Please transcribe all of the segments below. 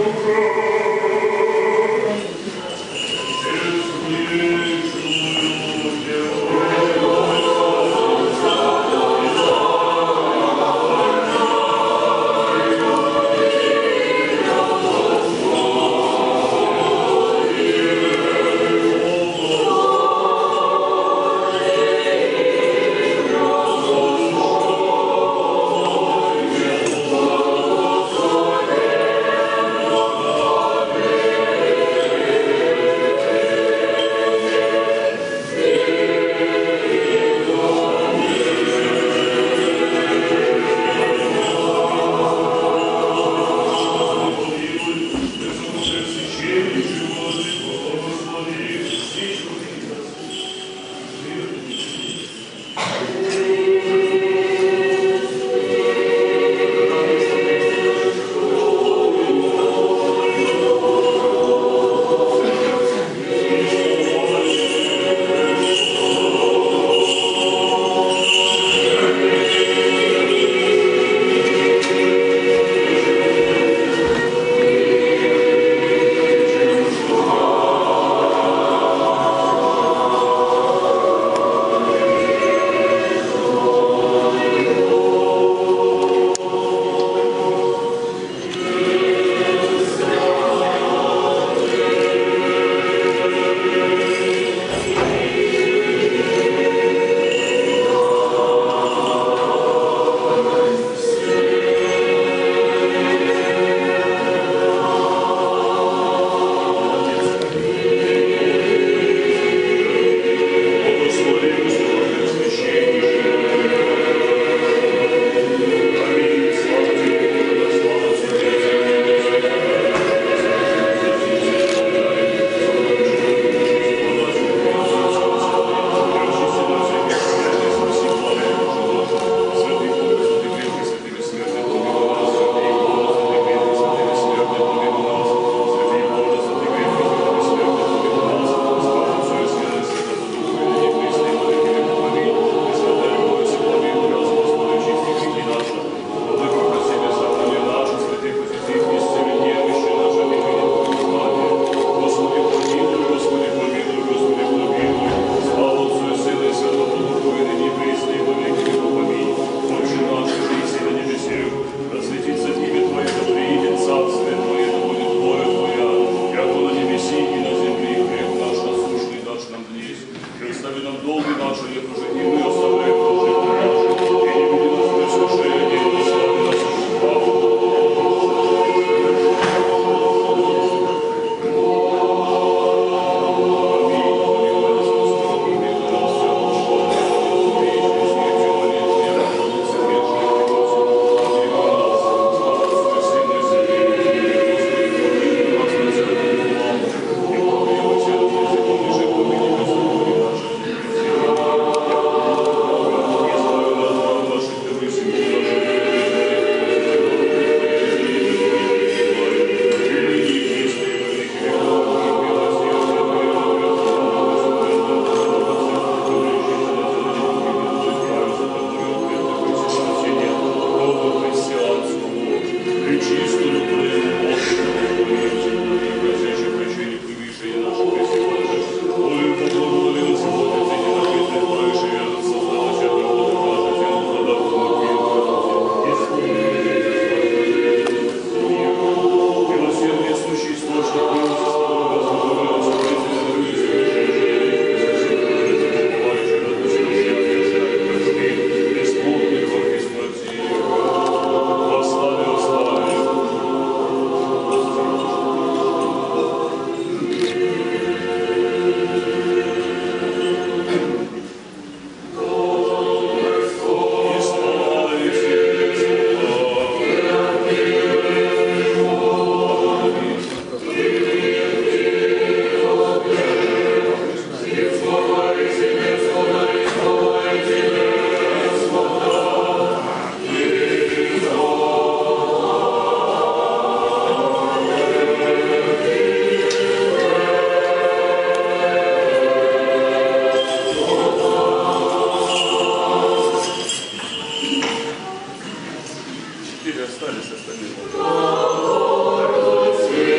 остались остальные.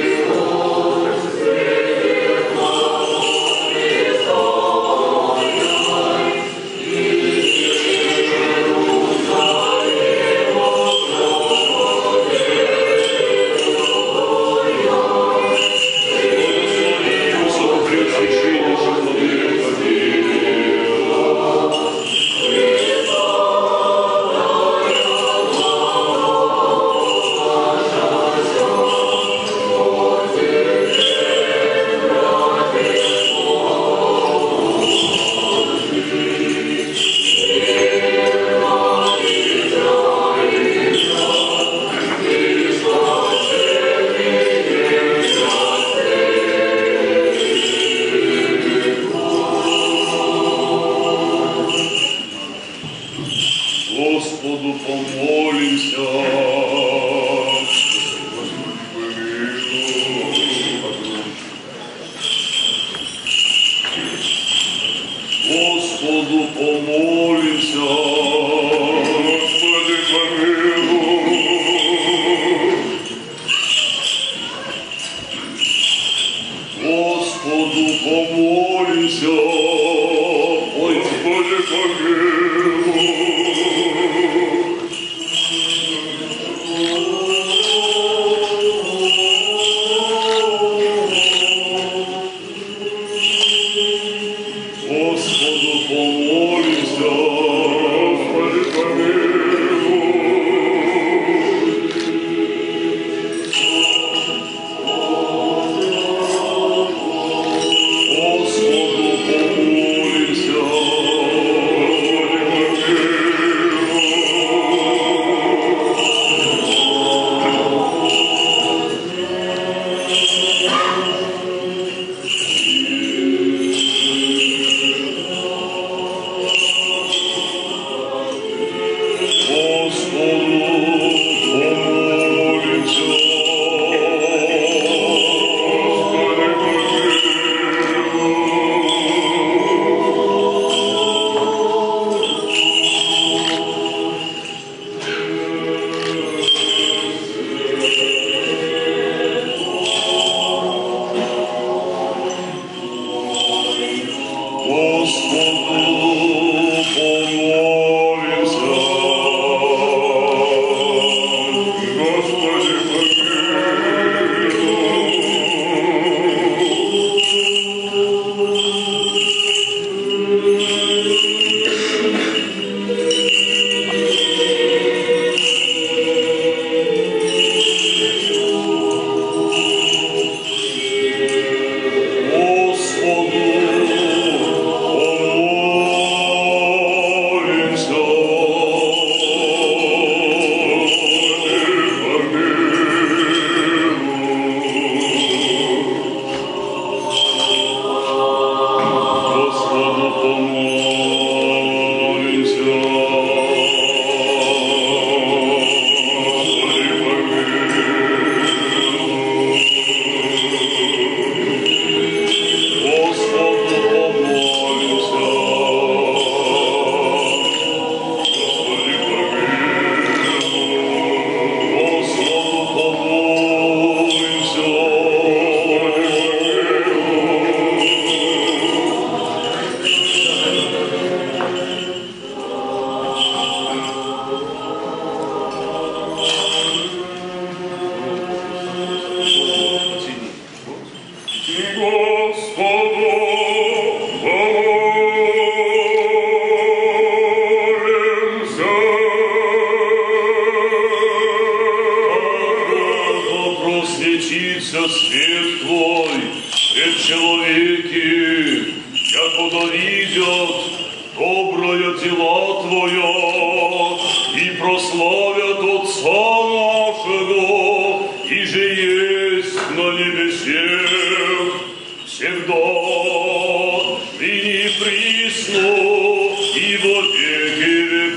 явися свет Твой пред человеки, якуда видят доброе дела Твоя и прославят Отца нашего, и же есть на небесе всегда, ныне и присно, и во веки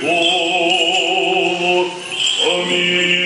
веков. Аминь.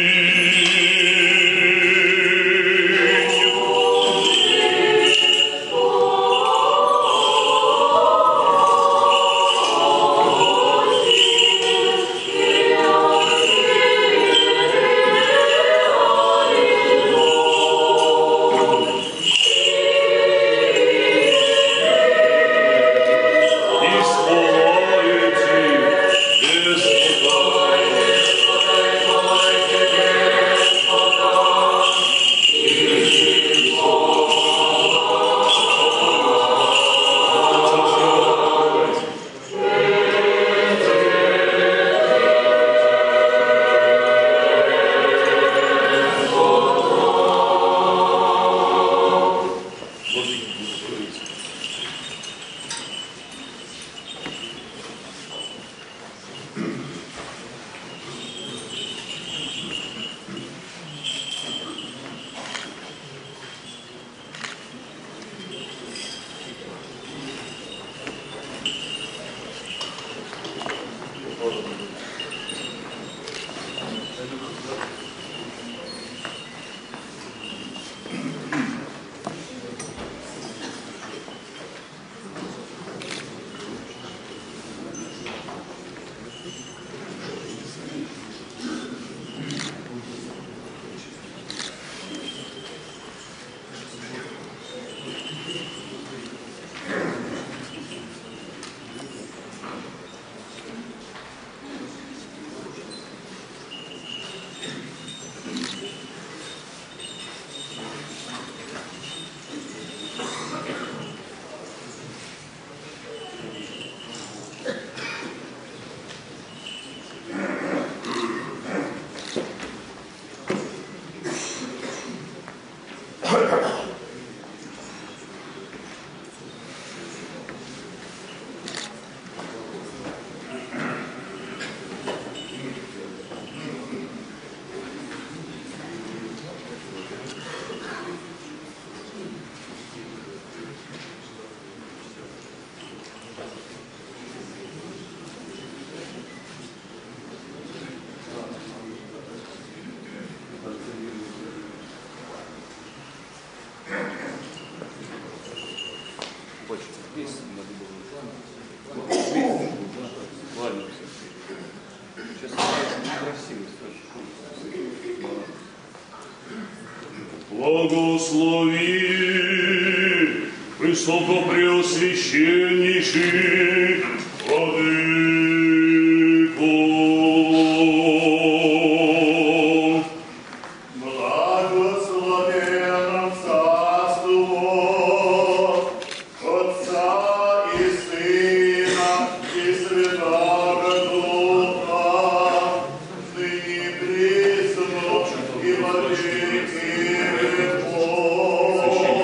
Благослови высокопреосвященнейший Владыко. Благословенном царству Отца и Сына и Святого Духа, ныне и присно и во веки веков.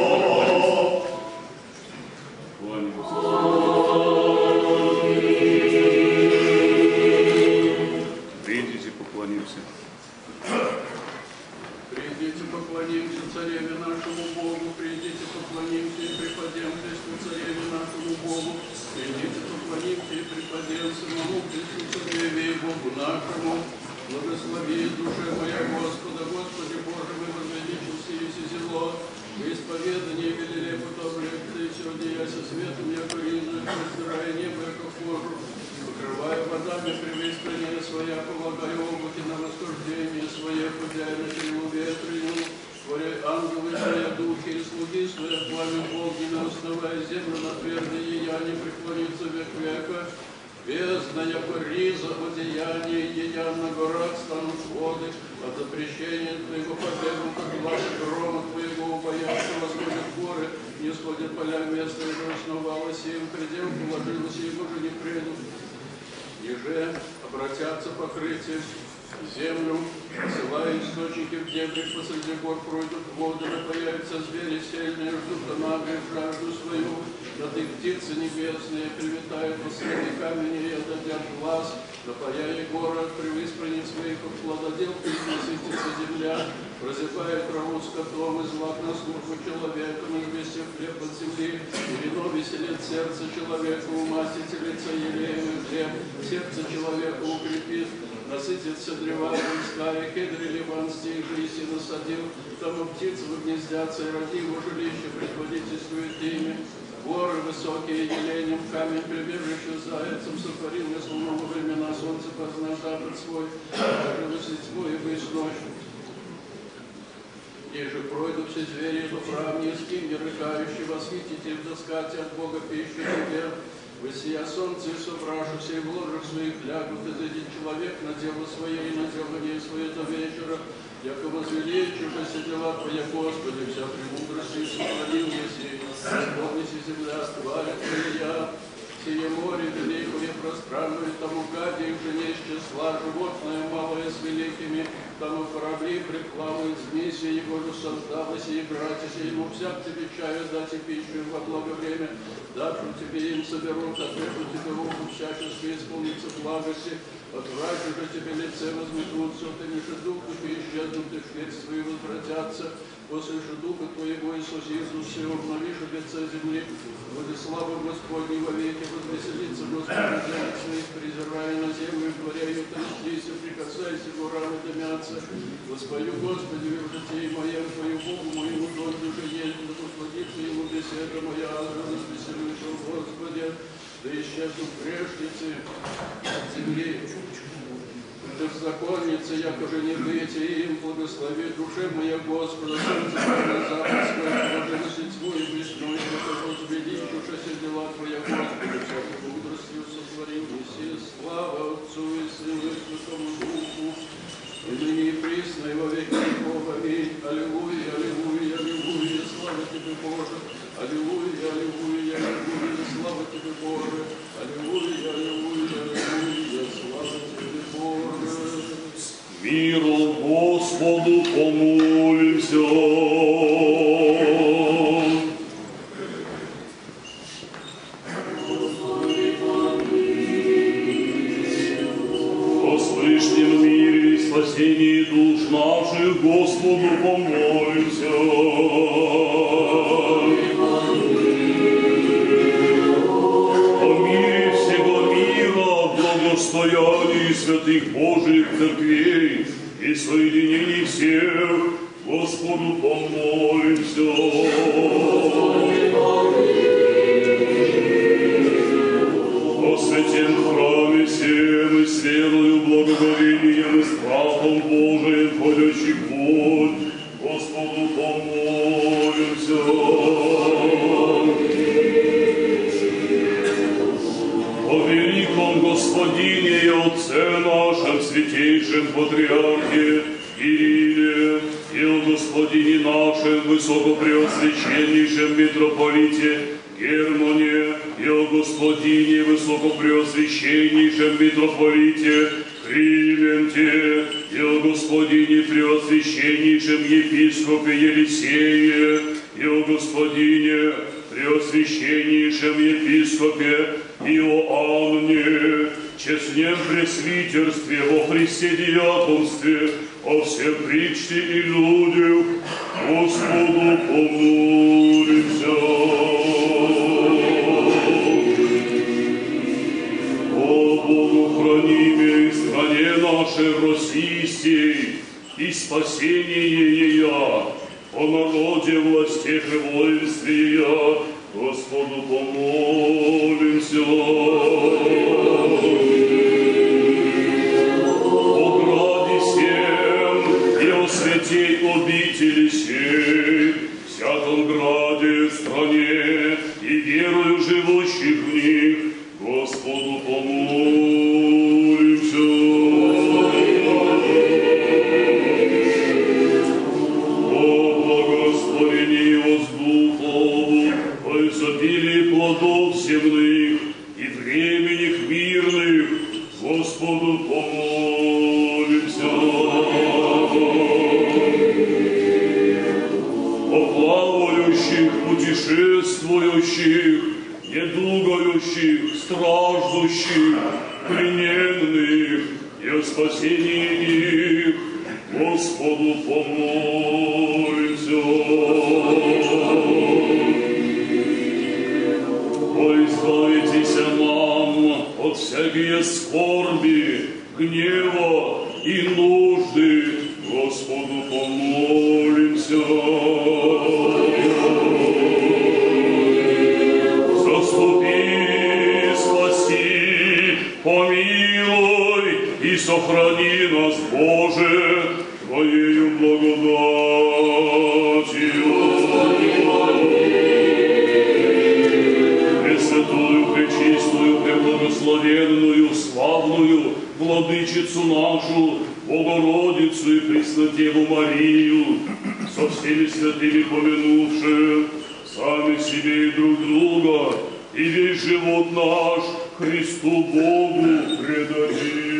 Придите, поклонимся. Придите, поклонимся Цареве нашему Богу, придите, поклонимся и преподем Христу Цареве нашему Богу, придите, поклонимся и преподем самому Христу Цареве и Богу нашему. Благослови, душе моя Господа, Господи Боже, мы возвеличился и зело, в исповедании велели потом лекции, сегодня я со светом, яко ризу, простирая небо, яко кожу, покрывая водами превыстрение своя, полагая облаки на восхождение свое, ходяя на силу ветреню, творя ангелы своя, духи и слуги своя, пламя огненно, основая землю на твердые деяния, преклонится век века. Бездна, яко риза, одеяние, едя на горах станут воды, от запрещения Твоего побегу, как глаз грома Твоего, убоятся, восходят горы, не сходят поля места, и основалось им, предел положилось, им уже не придут. Еже обратятся покрытие землю, посылая источники в дебрях посреди гор пройдут воды, напояются звери сильные, ждут нагрев жажду свою, от их птицы небесные приветают посреди камени и отдадят глаз, напояя город при выспрании своих плододелках насытится земля, прозябает траву скотом, и злак на службу человеком, известив хлеб от земли, и вино веселит сердце человека, ума телица елеем хлеб, сердце человека укрепит, насытится древа людская, кедры ливанские, жиси насадил, там и птицы гнездятся, и роди его жилище предводительствует ими. Горы высокие еленем, камень прибежище зайцем, сотворил я словно во времена солнца познал запад свой, покрылась тьму и высь ночь. И же пройдут все звери, в храме, скинь, рыкающий, восхитите в доскате от Бога пищу тебе. Высия солнце и собравшихся, и в ложах своих лягут, и зайдет человек на дело свое, и на делание свое до вечера. Яко возвеличившися дела Твоя, Господи, вся премудростью сотворил еси, исполнись земля, тварь Твоя. Сие море великое, пространное, тому гаде, и жене из числа, животное малое с великими, тому корабли приплавают смеси, его же создалось, и братья, ему всяк тебе чаю дать и пищу во благо время, дачу тебе им соберут, ответу тебе руку всячески исполнится благости, отвращу же тебе лице возметутся, ты же дух и исчезнут, и швец твои возвратятся, после же духа твоего Иисус Иисус, и обновишь лице земли, Владислава Господней во веки, возвеселится Господь, женит своих, презирая на землю, и говоря ее трястись, и прикасайся, горам и дымятся. Воспою Господи, в житии моем, Твою Богу моему, донде же есть, да посвятится ему беседа моя, развеселюсь, о Господи, да исчезнут грешницы от земли. Беззаконницы, яко же не быть им, благослови душе моя Господа, солнце Твое западское, блаженности тьму и блесной, яко возвеличившися дела Твоя, Господи, всякой мудростью сотворил, неси слава Отцу и Сыну и Святому Духу, и ныне и присно, и во веки веков. Аминь. Аллилуйя, аллилуйя, аллилуйя, слава Тебе, Боже. Аллилуйя, аллилуйя, аллилуйя, слава Тебе, Боже. Аллилуйя, аллилуйя, аллилуйя, слава Тебе, Боже. Миру Господу помолимся. О слышном мире и спасении душ наших Господу помолимся. О мире всего мира, благостоянии святых Божьих церквей и соединении всех, Господу помолимся. О святем храме всем и с верою, благоговением и страхом Божиим входящих вод, Господу помолимся. О великом Господине и Отце нашем, святейшем Патриархе Кирилле, и о Господине нашем, высокопреосвященнейшем митрополите Германе, и о Господине, высокопреосвященнейшем митрополите Клименте, и о Господине, преосвященнейшем епископе Елисее, и о Господине, преосвященнейшем епископе Иоанне, честнем пресвитерстве, во Христе диаконстве, о всем причте и людях, Господу помолимся. О Богу-хранимой стране нашей российской и спасение ее, о народе, властях и воинстве ее, Господу помолимся. О граде всем и о святей обители сей, всяком граде, стране и верою живущих в них, Господу помолимся. О благорастворении воздухов, о изобилии плодов земных и временных мирных, Господу помолимся. бедствующих, недугающих, страждущих, плененных и о спасении их, Господу помолимся. Избавитесь нам от всякие скорби, гнева и нужды, Господу помолимся. Заступи, спаси, помилуй и сохрани нас, Боже, Твоею благодатью. Пресвятую, пречистую, преблагословенную, славную Владычицу нашу, Богородицу и Преснодеву Марию, со всеми святыми помянувши сами себе и друг друга, и весь живот наш Христу Богу предадим.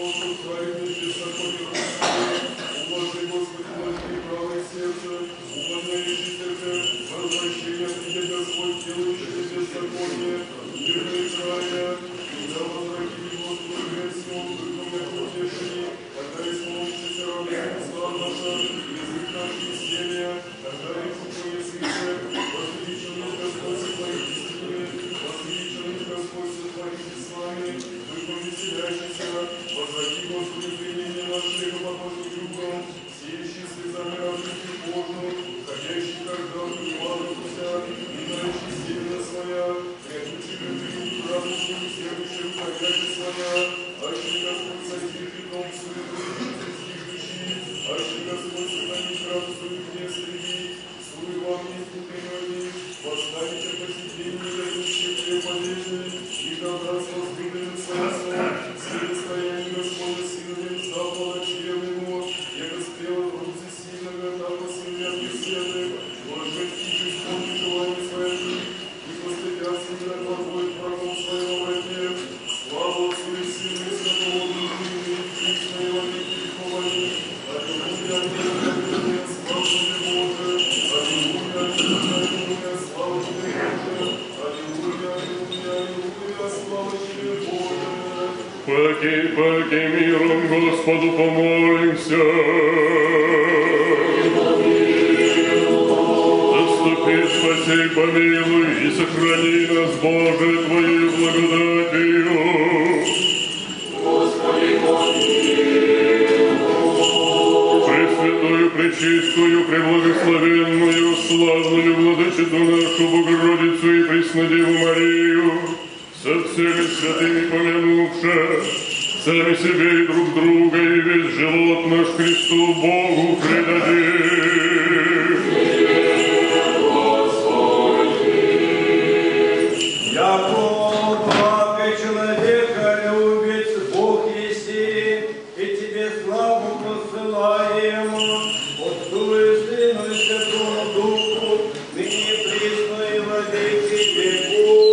Господи, правое сердце, Паки миром Господу помолимся. Заступи, спаси, помилуй и сохрани нас, Боже, Твоей благодатью. Господи, Пресвятую, пречистую, преблагословенную, славную Владычицу нашу Богородицу и Преснодеву Марию, со всеми святыми помянувши, сами себе и друг друга, и весь живот наш Христу Богу предадим. Яко благо человека любит Бог еси, и тебе славу посылаем, Отцу и Сыну и Святому Духу, ныне присно и во веки веков.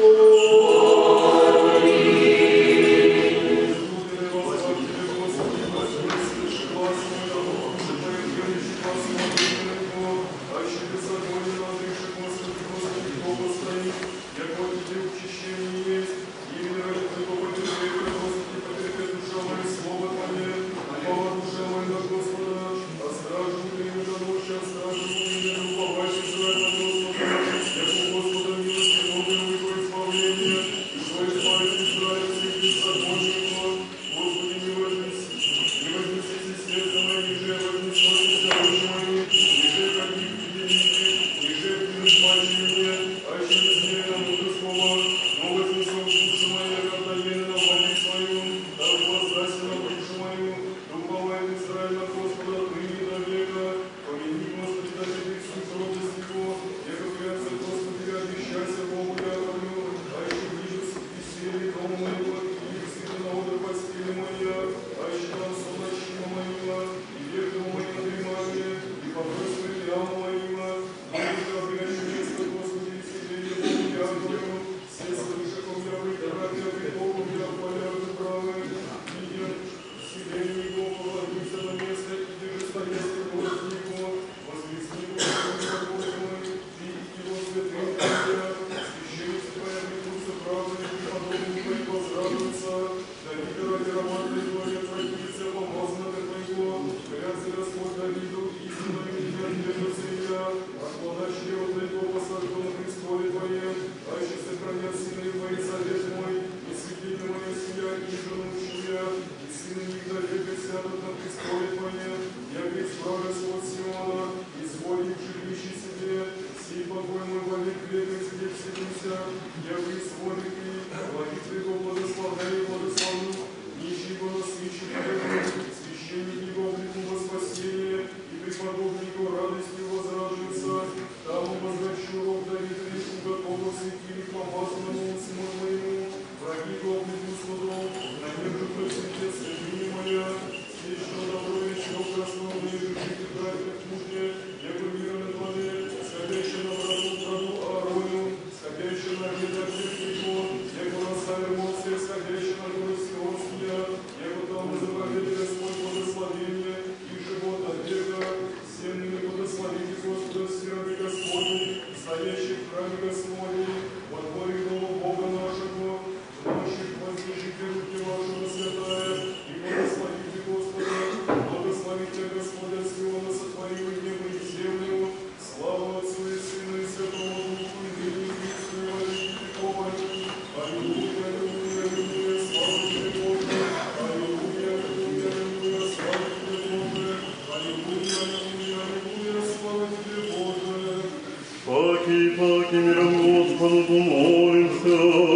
Паки миром Господу помолимся.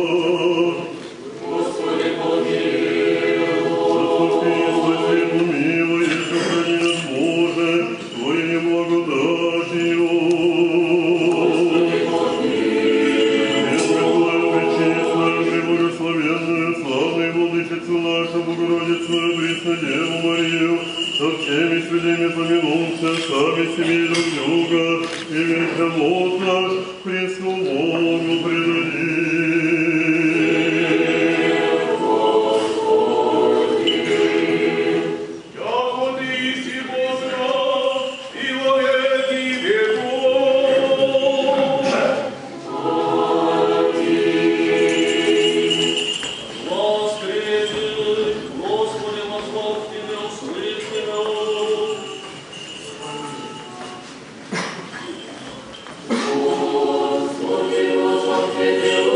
Господи, помилуй. Заступи, спаси, помилуй, и сохрани нас, Боже, Твоей со всеми святыми помянуться, сами себе друг друга, и весь живот наш Христу Богу предадим. Яко Ты си Бог наш, и во веки веков. Воскресны, Господи, возлобки не услышны нас. Господи, Господи,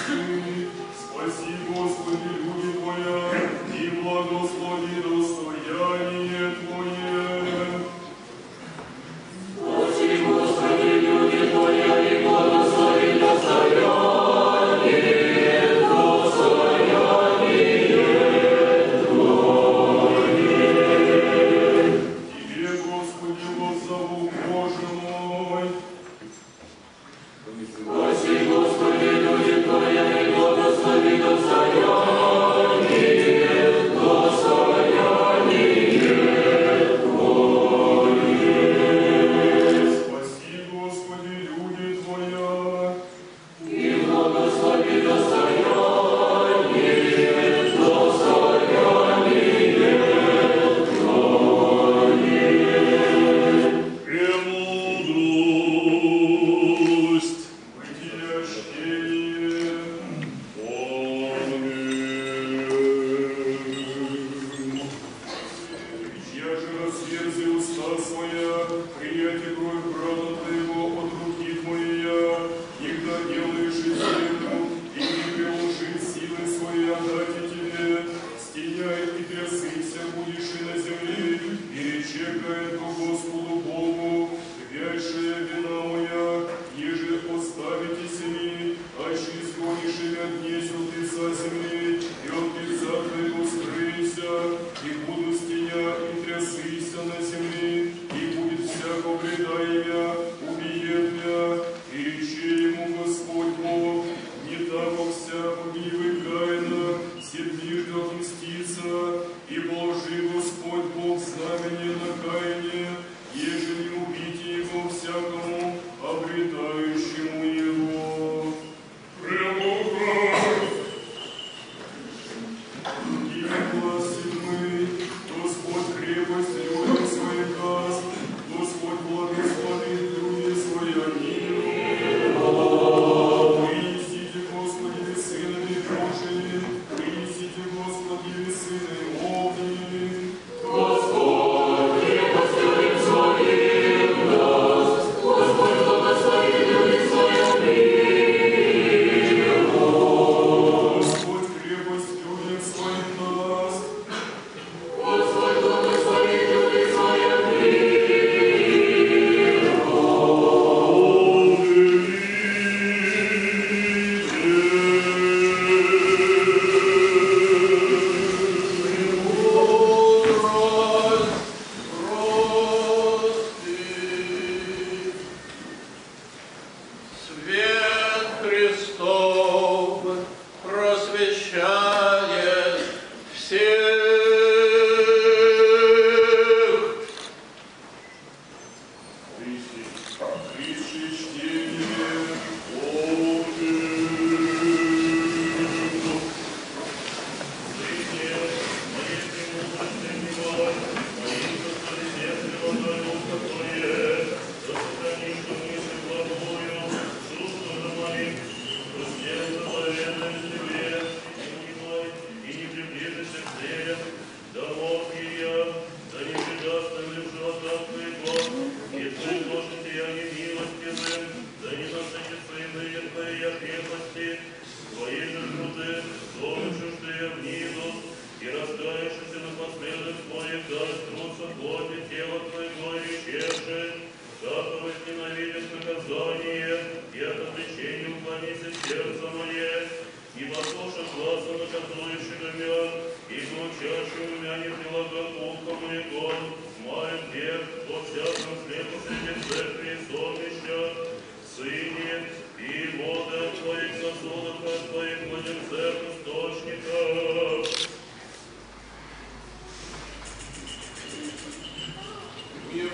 Спаси, Господи, люди Твоя, и благослови достояние Твое. Спаси, Господи, люди Твоя, и благослови достояние Твое. Тебе, Господи, воззову, Боже мой. Спаси, Господи, люди Твоя, и благослови достояние Спаси, Господи, люди Твоя. и благослови достояние Премудрость. Бытие чтение. Я же разверзи уста своя, приятие кровь брата твоего от руки твоя, никогда делаешь и землю, и не приложи силы свои отдать тебе, стеняй и трясыся будешь и на земле, и речекает ко Господу Богу, вящая вина моя, еже оставите семи, аще изгонишь имя днесел ты со земли, и от лица твоего скрыйся, и буду стеня и трясыся на земли, и будет всяко вреда имя, убиет мя, и рече ему Господь Бог, не так всяко гневы Каина, сердишь отмститься, и положи Господь Бог знамение на Каине, ежели убить его всякому, обретающему его. И гласим мы, Господь крепость людям своим даст, Господь благословит люди свои миру. Принесите, Господи, сынами Божиими, принесите, Господи, сынами огненными. Господи, Господи, своим даст, Господь благослови люди своим миру. Господь крепость людям своим даст. Господь благослови люди своим миру. Свет Христов просвещает всех. Христе чтение. И раскаявшийся напоследок твоих даст трудца плоти тела твоего и исчезши, как возненавидишь наказание, и от отречения уклонись из сердца мое, и послушав глаза наказующего мя, и научавшего мя не прилагал ухо моего, мой грех, во всяком следу среди церкви и сонмища, сыне, и воды от твоих сосудов, от твоих младенцев источников. Мир.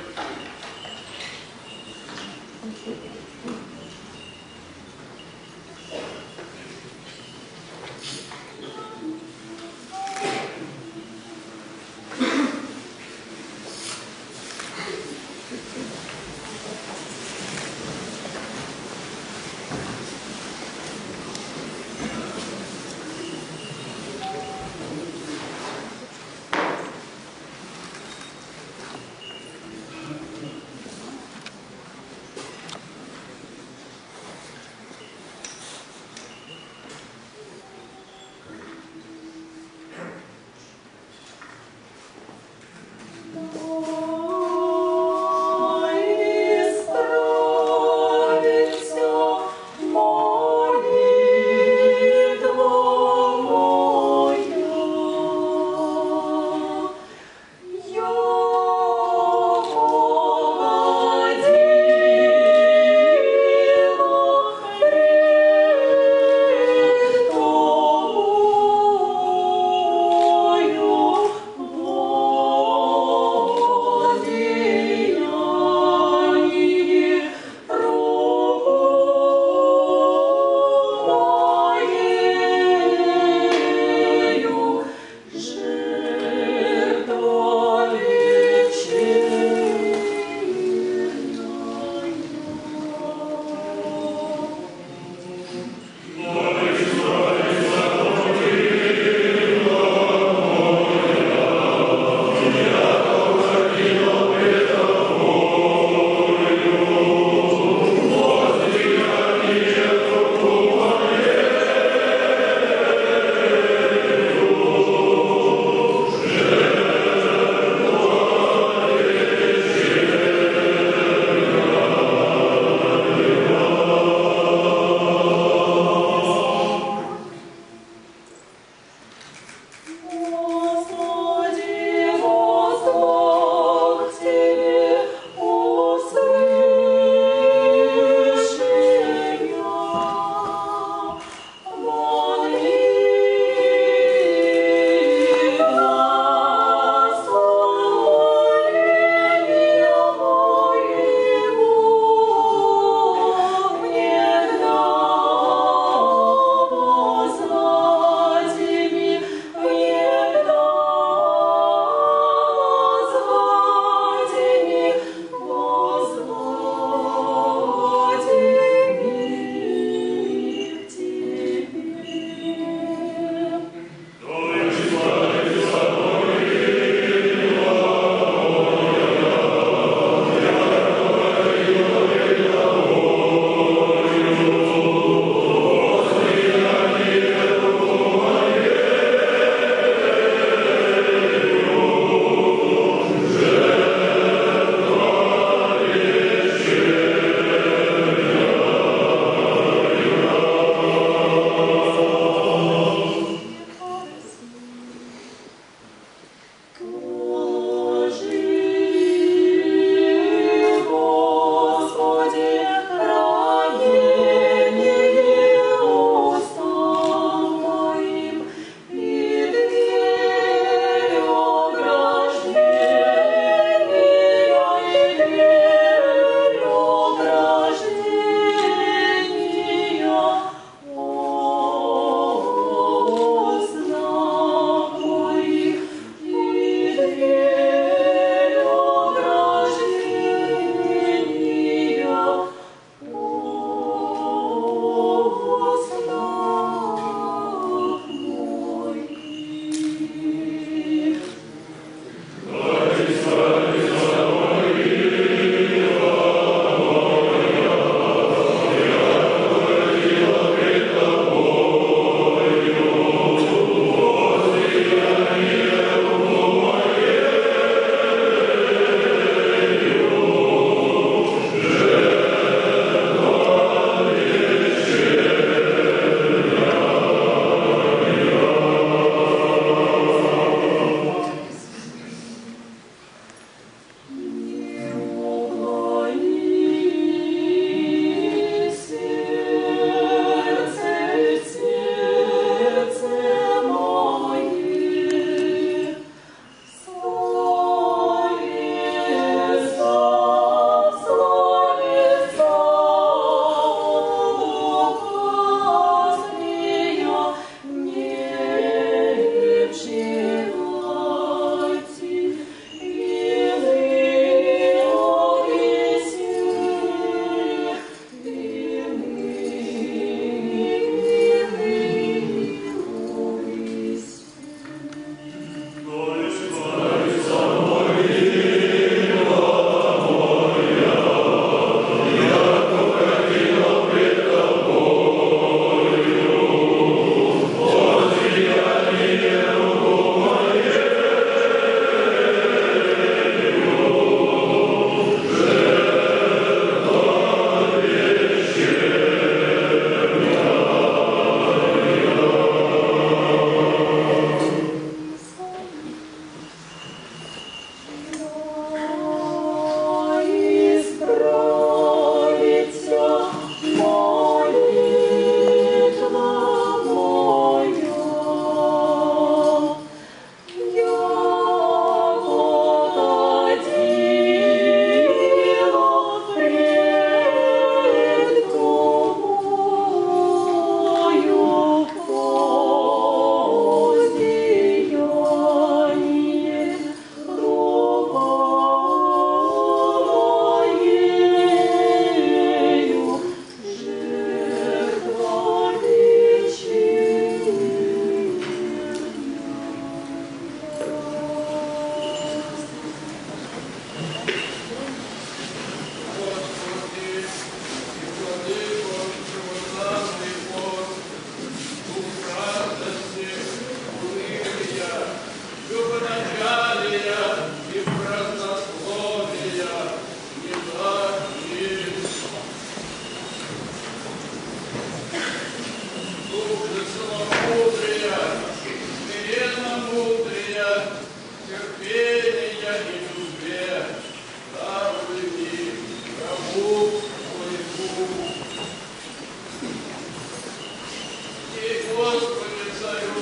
И, Господи, Царю,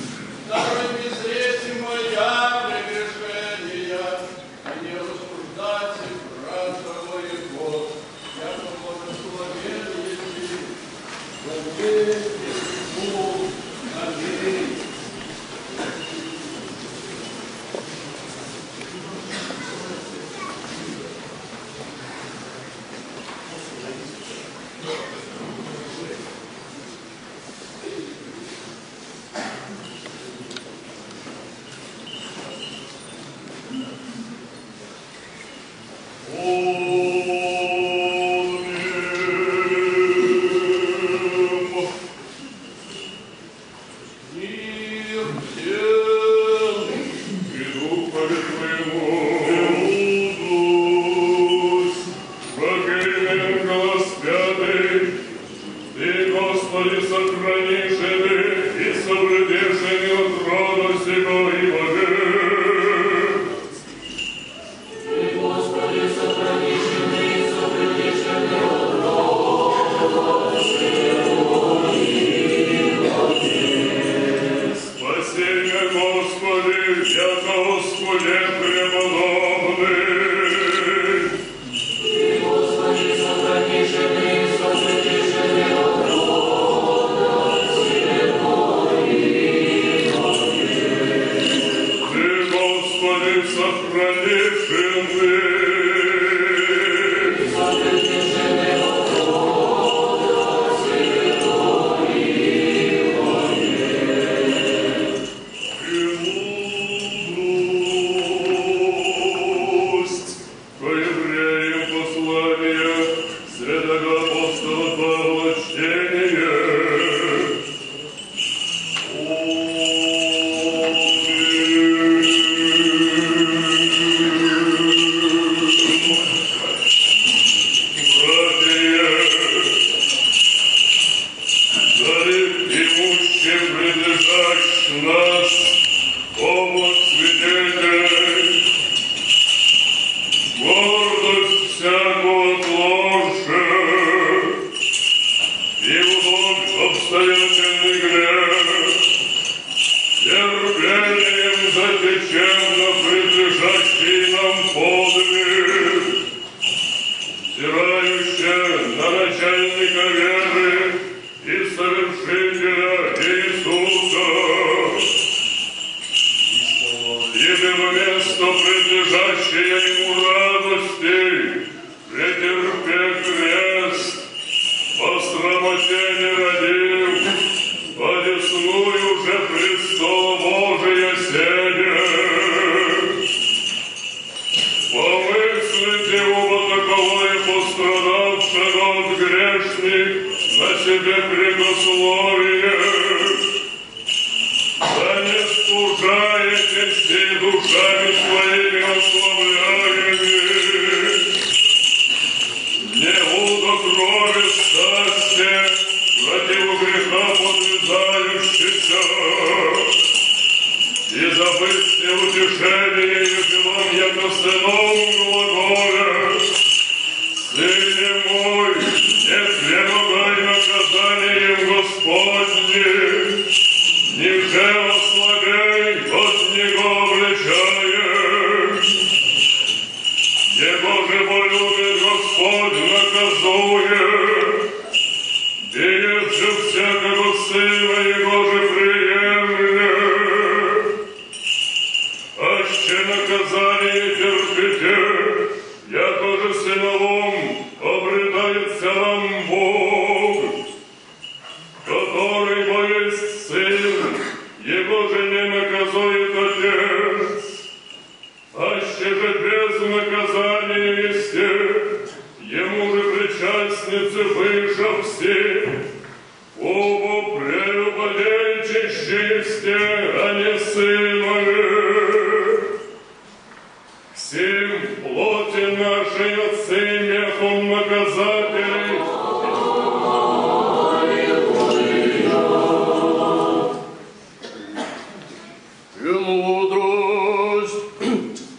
даруй безречи моя прегрешения, и не рассуждайте братства моего, яко благословение Ти, во веки веков. Аминь.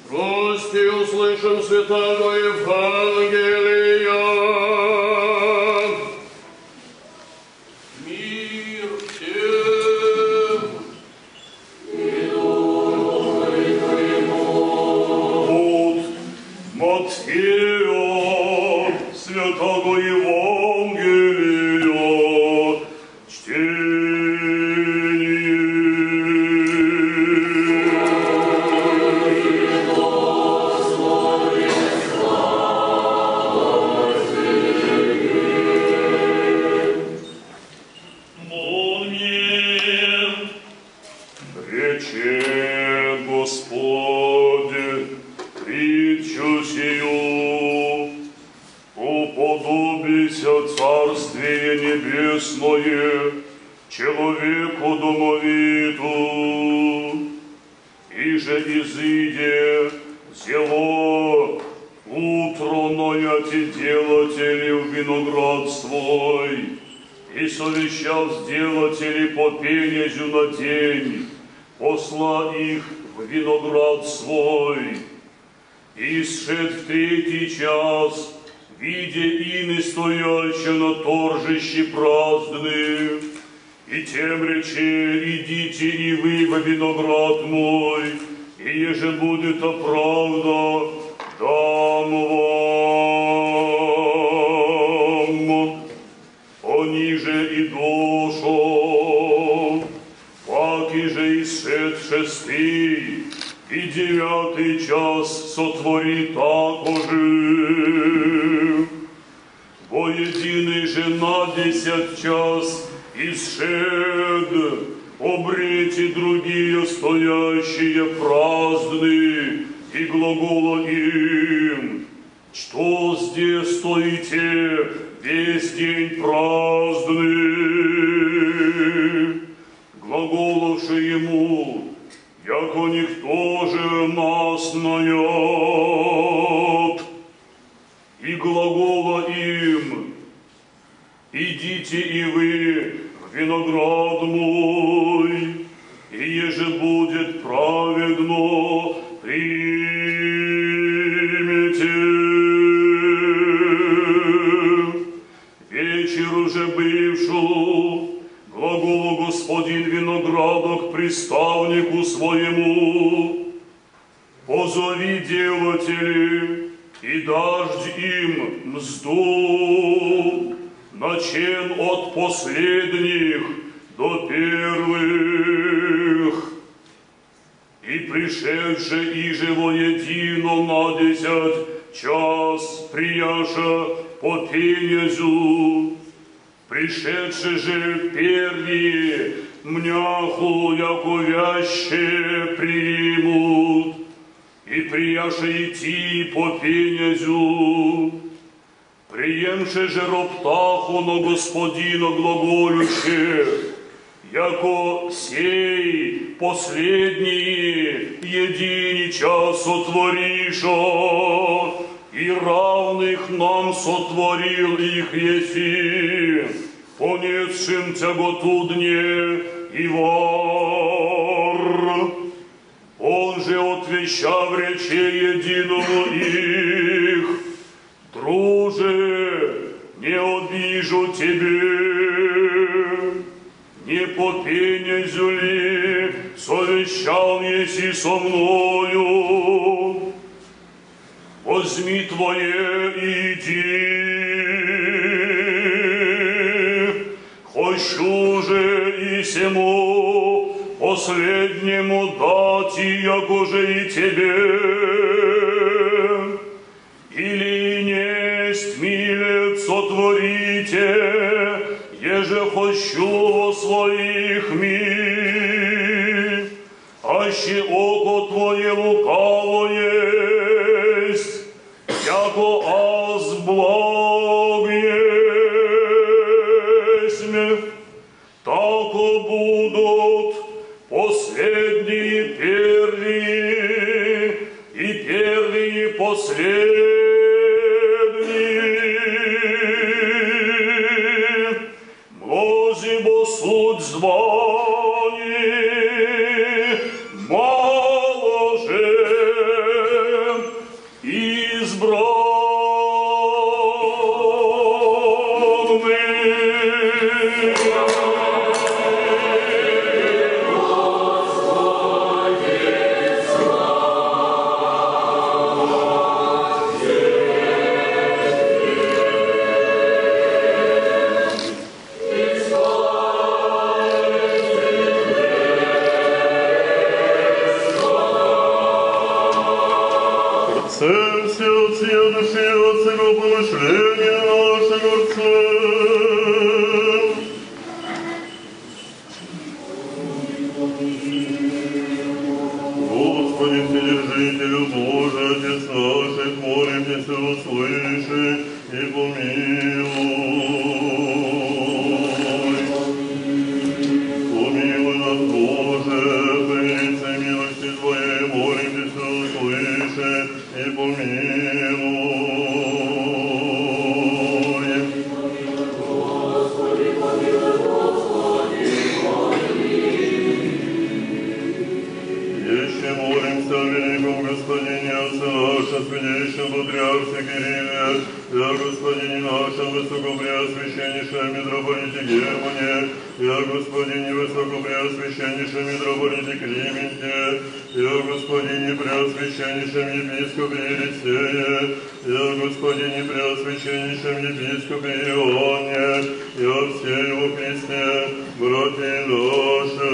Святого Евангелия. реку домовиту, иже изыде зело утро нояти делатели в виноград свой, и совещал сделатели по пенезю на день, посла их в виноград свой. И сшед в 3 час, видя ины стоящие на торжище праздны, и тем рече, идите и вы во виноград мой, и еже будет правда, дам вам. Они же и дошел, паки же и сшед 6, и 9 час сотвори такоже. Воединый же на 10 час исшед, обрети другие стоящие праздны, и глагола им: что здесь стоите весь день праздны? Глаголовши ему: яко никто же нас наят. И глагола им: идите и вы в виноград мой, и еже будет праведно, примите. Вечер уже бывшую, глаголу господин винограда к приставнику своему: позови делатели, и дашь им мзду, начен от последних до первых. И пришедше иже воедино на 10 час прияша по пенезю, пришедше же первые мняху яко вяще примут, и прияша идти по пенезю. Приемше же роптаху на господина глаголюще, яко сей последний единый час сотвориша, и равных нам сотворил их еси, понесшим тяготу дне и вар. Он же отвеща в рече единому их: друже, не обижу тебе, не по пенезю ли совещал еси со мною? Возьми твое и иди. Хочу же и сему последнему дать, яко же и тебе. Или несть милец сотворите, еже хочу во своих ми, аще око твое лукаво есть, яко аз благ есмь, тако будут последние первые, и первые последние. Мнози бо суд звани, мало же Преосвященнейшем митрополите Германе, и о Господине Высокопреосвященнейшем митрополите Клименте, и о Господине Преосвященнейшем епископе Елисее, и о Господине Преосвященнейшем епископе Ионе, и о всей во Христе, братья наши.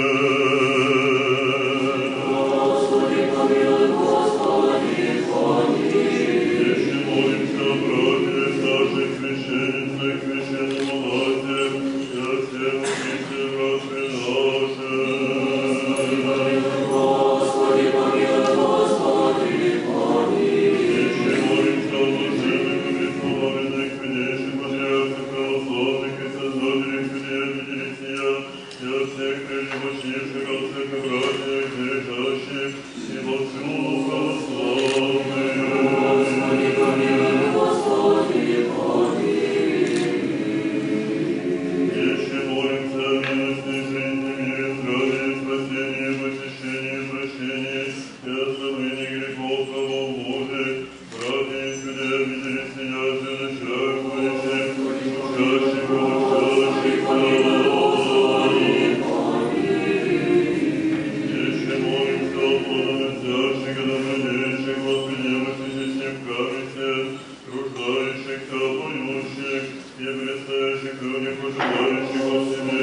Господи, помилуй, Господи, помилуй. Еще молимся о братьях наших священницах, священном Аллате, и о всем во Христе, братья наши. Господи, помилуй, Господи, помилуй. Еще молимся о блаженных и преславленных, святейших патриархах православных и создателях святей Елисея, и о всех преждевочнейших отцах и братьях, держащих и повсюду православных. Господи, помилуй, Господи, помилуй. Еще молимся о милости, жизни, мире, здравии, спасении, посещении, прощении и оставлении грехов правоугодных, братья и святые обители сидящие на чаях, учащих, получащих Еще молимся о плодоносящих и добродейших, воспринимающих в камесе, труждающихся, поющих и предстоящих людях, ожидающих о себе,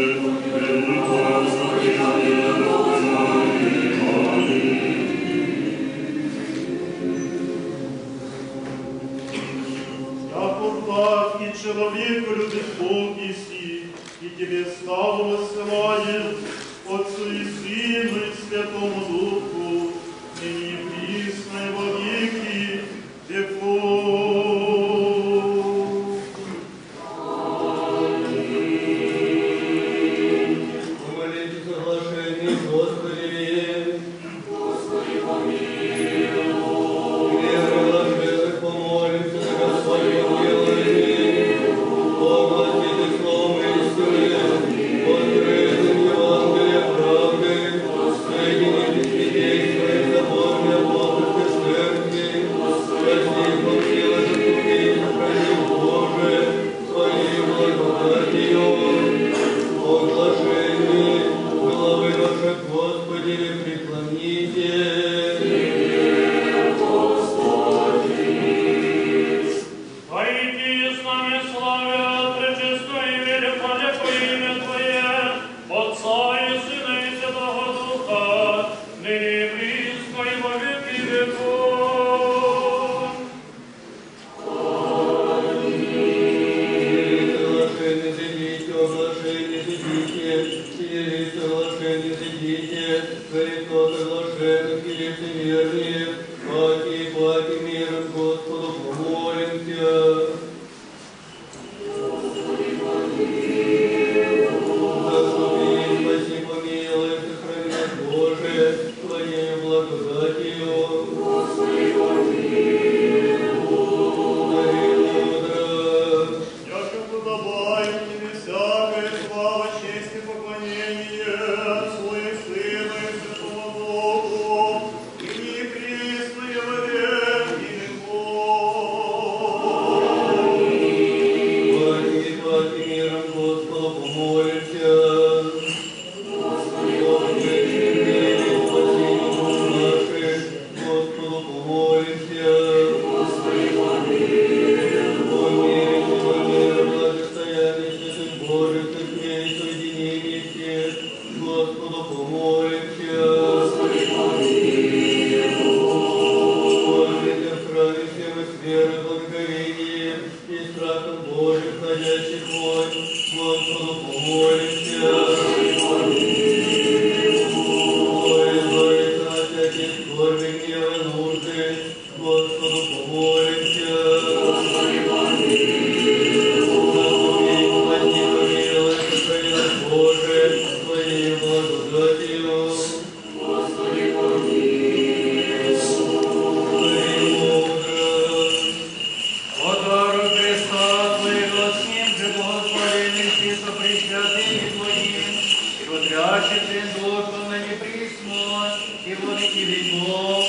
Яко благ и человеку любит Бог еси, и тебе славу высылает Отцу и Сыну и Святому Духу, ныне и присно и во веки веков. Помолитесь о соглашении, Господи. Господи, помилуй. Веры блаженных помолимся за Господнем делами. Огласите словом истины, открытым Евангелием правды, соедините свидетельства и соборные апостольской церкви, спаси, помилуй, заступи, сохрани, Боже, своей благодатью. Оглашение головы ваших, Господи, преклоните. Пойди с нами, славя, пречисто и великолепно имя Твое, Отца и Сына и Святого Духа, ныне и присно и во веки веков. Соглашение зайдите, оглашение зайдите, сие соглашение зайдите, Христос соглашенных и лицемерие, паки миром Господу помолимся. Заступи, спаси, помилуй, сохрани нас, Боже, Твоею благодатью. Господи, помилуй. Дари мудро. Яко подобает тебе всякая слава, честь и поклонение Отцу и Сыну и Святому Духу, и присно и во веки веков. Паки миром Господу помолимся. Господи, Господи, спасение душ наших, Господу помолимся. Господи, помилуй. Помилуйте во мир, благостояние святых Божьих церквей, соединение всех, Господу помолимся. Господи, помилуй. Помните в храме всем и с верой, благоговением и страхом Божьим, ходящих вонь, Господу помолимся. Избавиться от всяких скорби, гнева, нужды, Господу помолимся. Господи, помилуй. Спаси, помилуй, сохрани нас, Боже, Твоей благодатью. Господи, помилуй. Дари мудро. Отвару Христа Твоего с Ним, же благословенности со пресвятыми Твоим, и вотрящий Духом на неприсно, и во веки веков.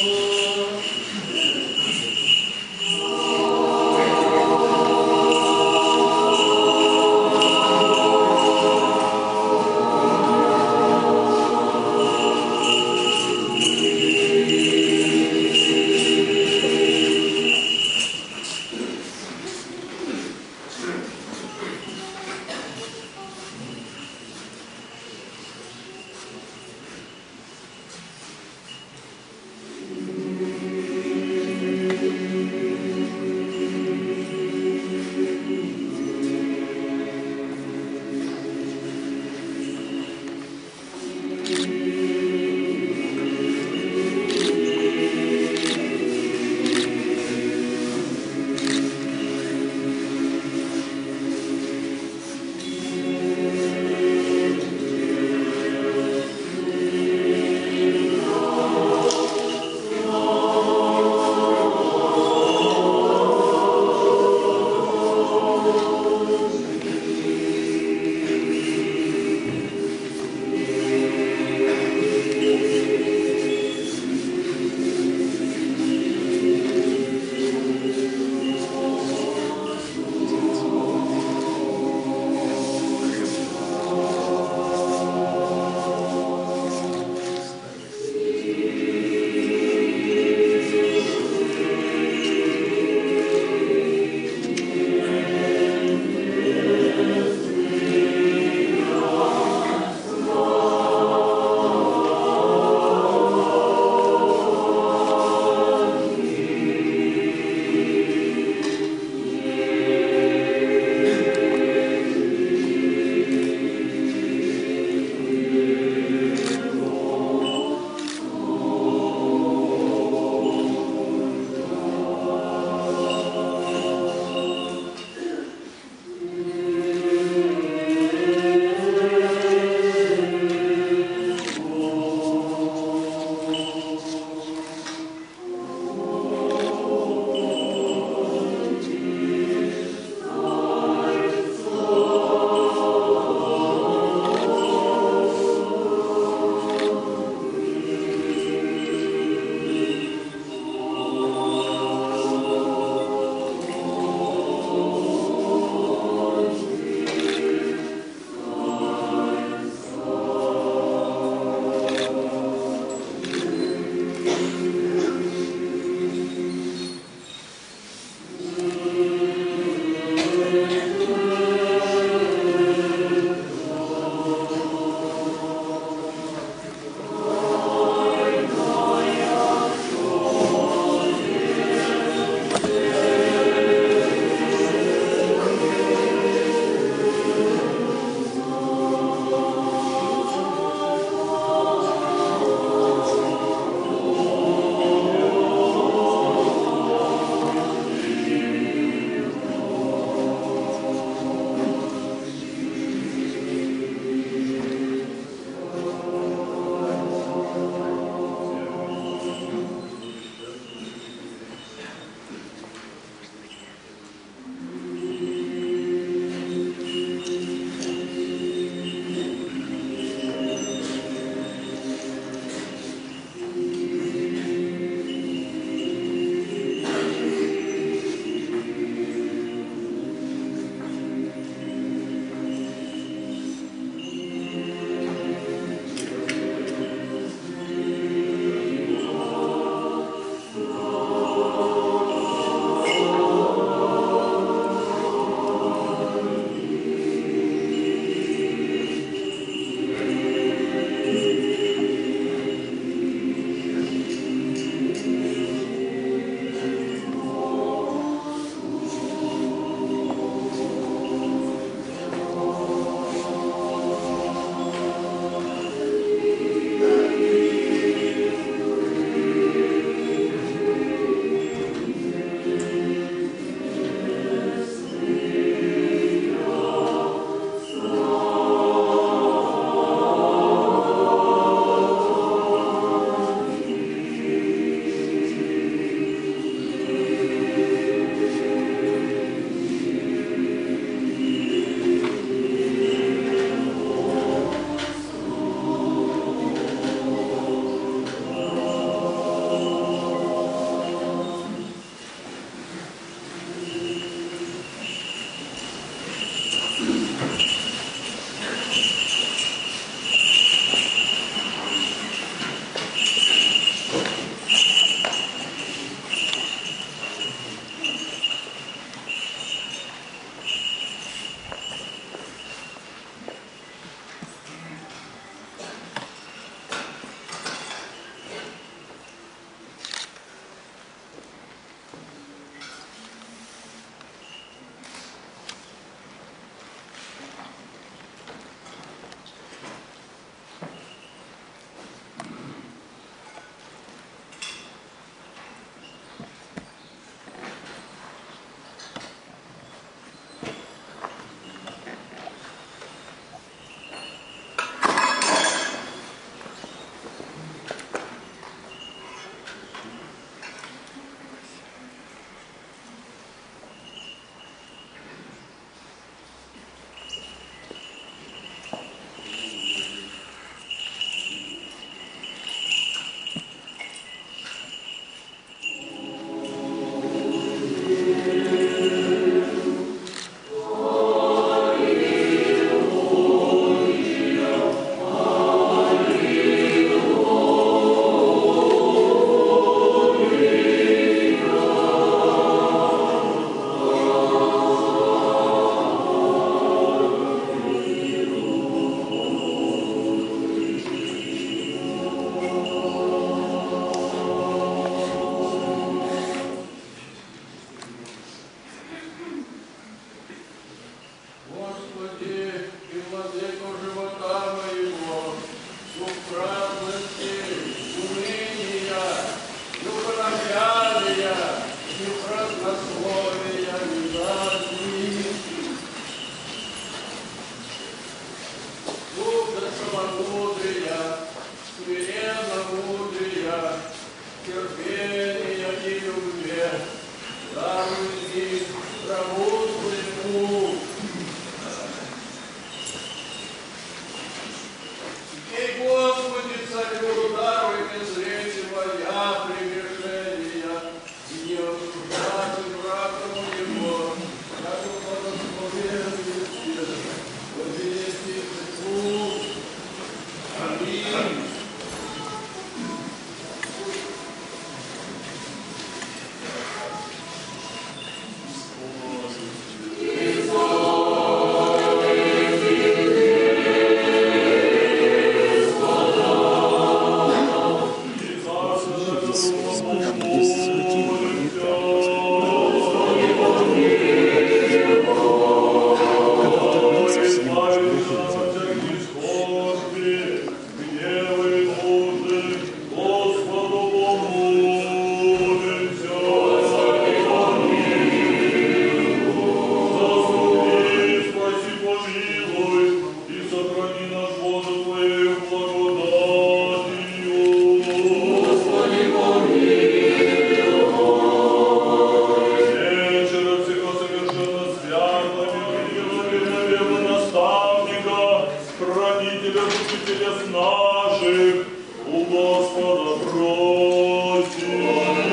наших у Господа просим.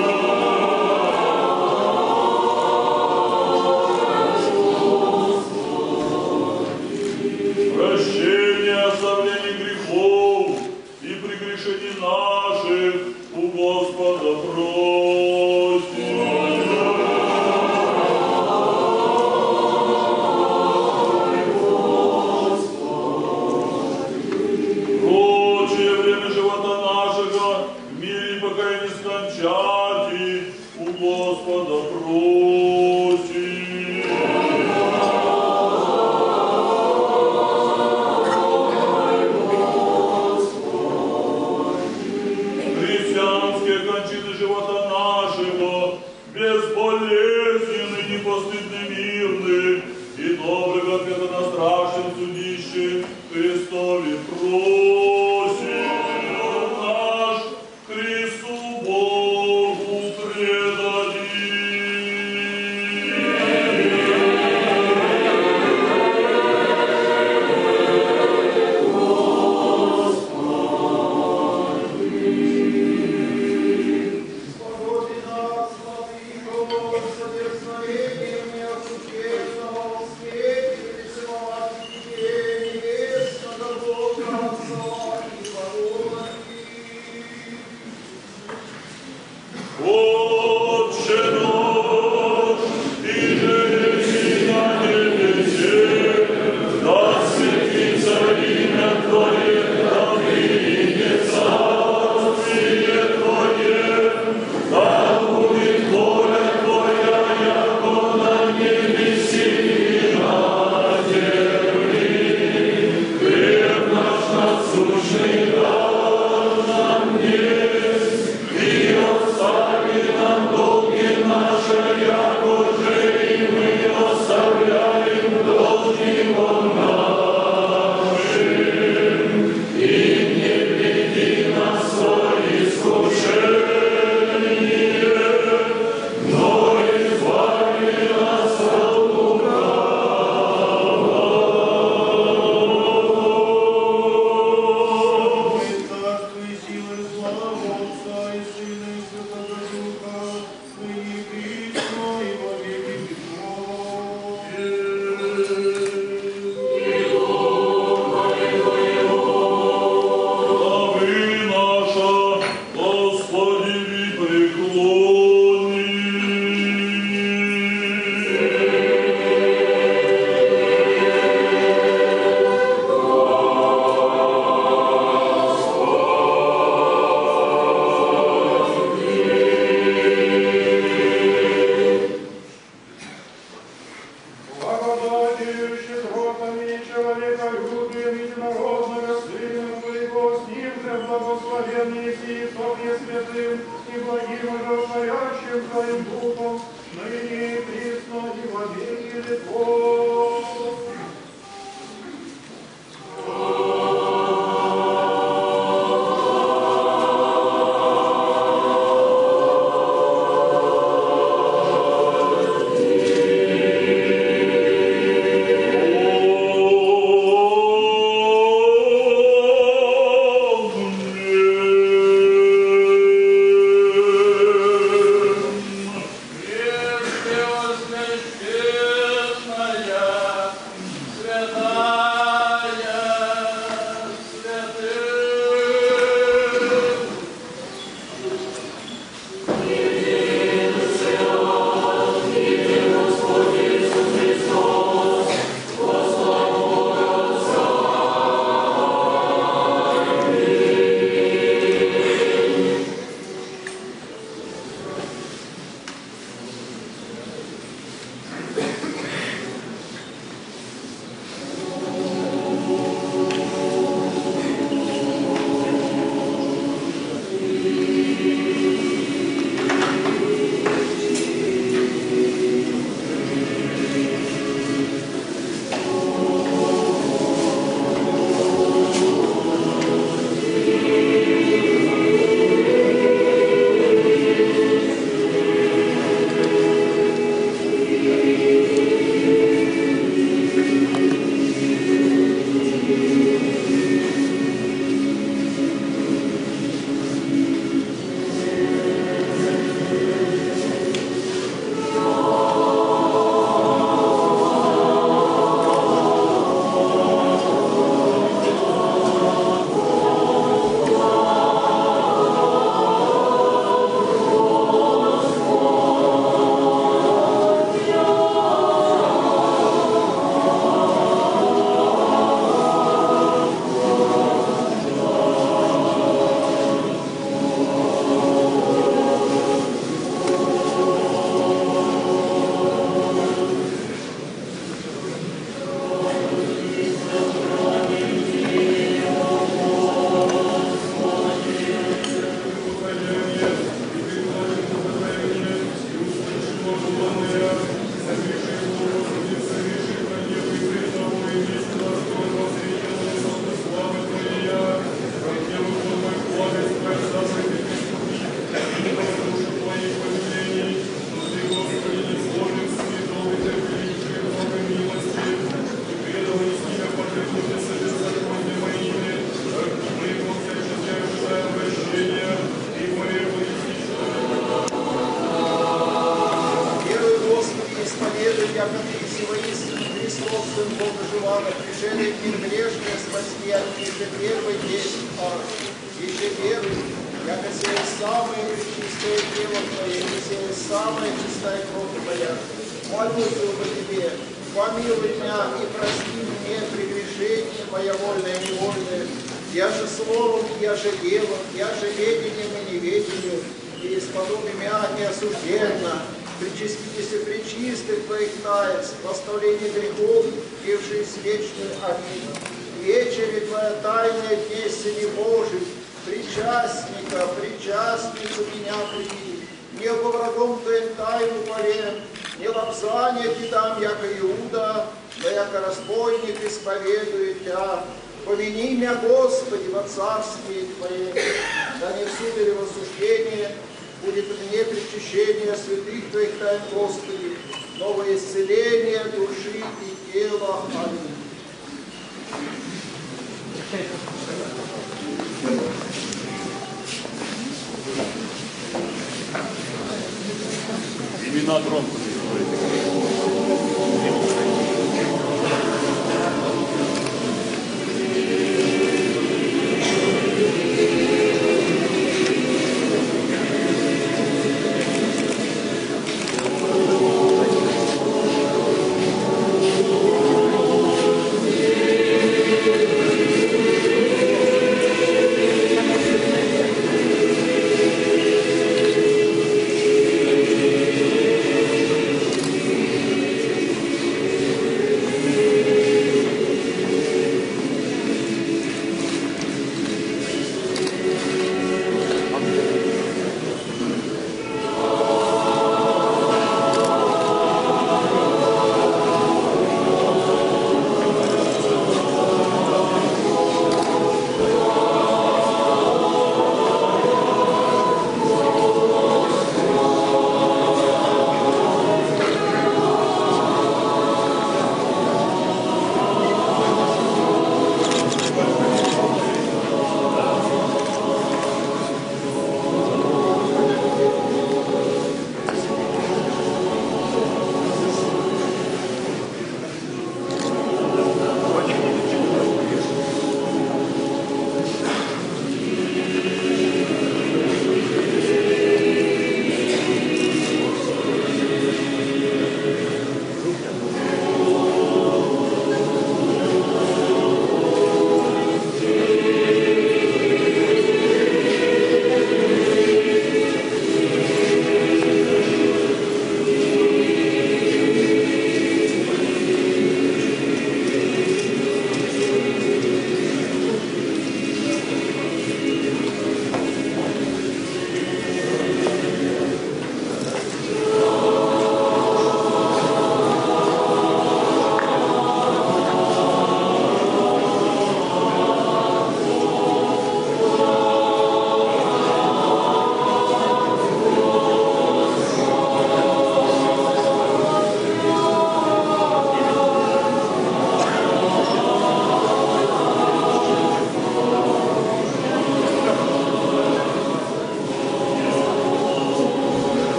Прощение, оставление грехов и прегрешений наших у Господа просим. Прочее время живота нашего Иоанна, пришедший в мир грешный, спасти от них первый есть еще первый, яко сей самое пречистое тело Твое, и сей самая чистая кровь Твоя. Молюсь об Тебе, помилуй меня и прости мне прегрешение мое вольное и невольное. Я же словом, я же делом, я же ведением и неведением, и исподоби меня неосужденно. Причаститесь пречистых Твоих таинств, поставление грехов, певшись вечную. Аминь. Вечери Твоя тайная песни Божий, причастника, причастницу меня прими. Не во врагом Твоим тайну повем, не лапзание Ти дам, яко Иуда, да яко разбойник исповедует Тя. Помяни меня, Господи, во царствии Твоем, да не в суд или в осуждение, будет мне причащение святых Твоих тайн, Господи, новое исцеление души и тела. Аминь. Имена громко.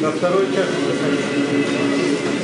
на вторую чашу заходите.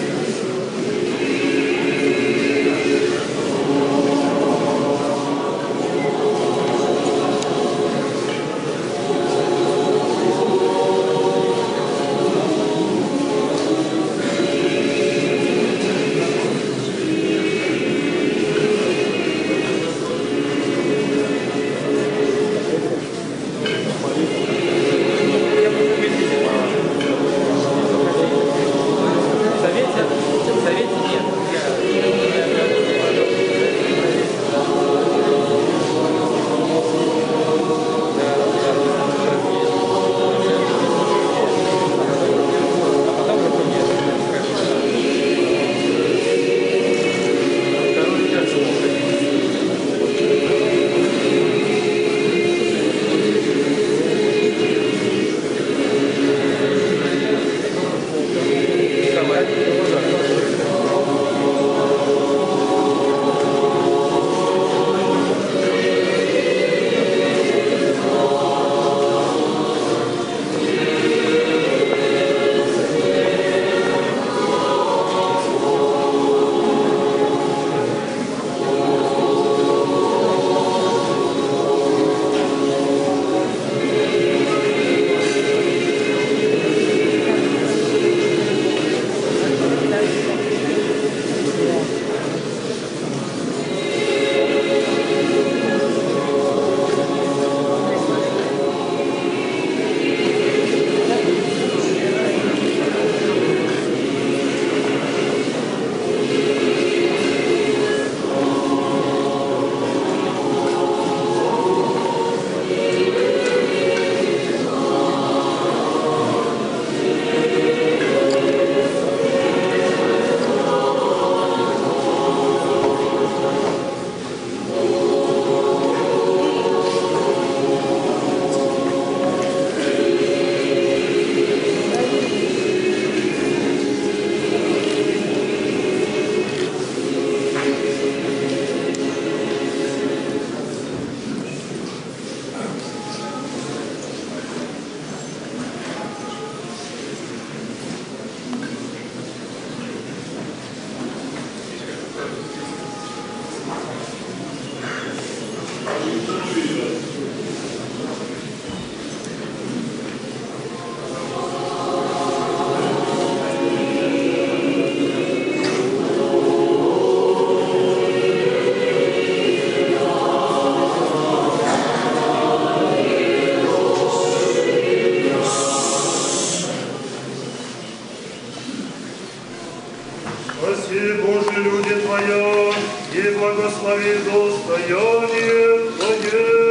Спаси, Боже, люди Твое, и благослови достояние Твое.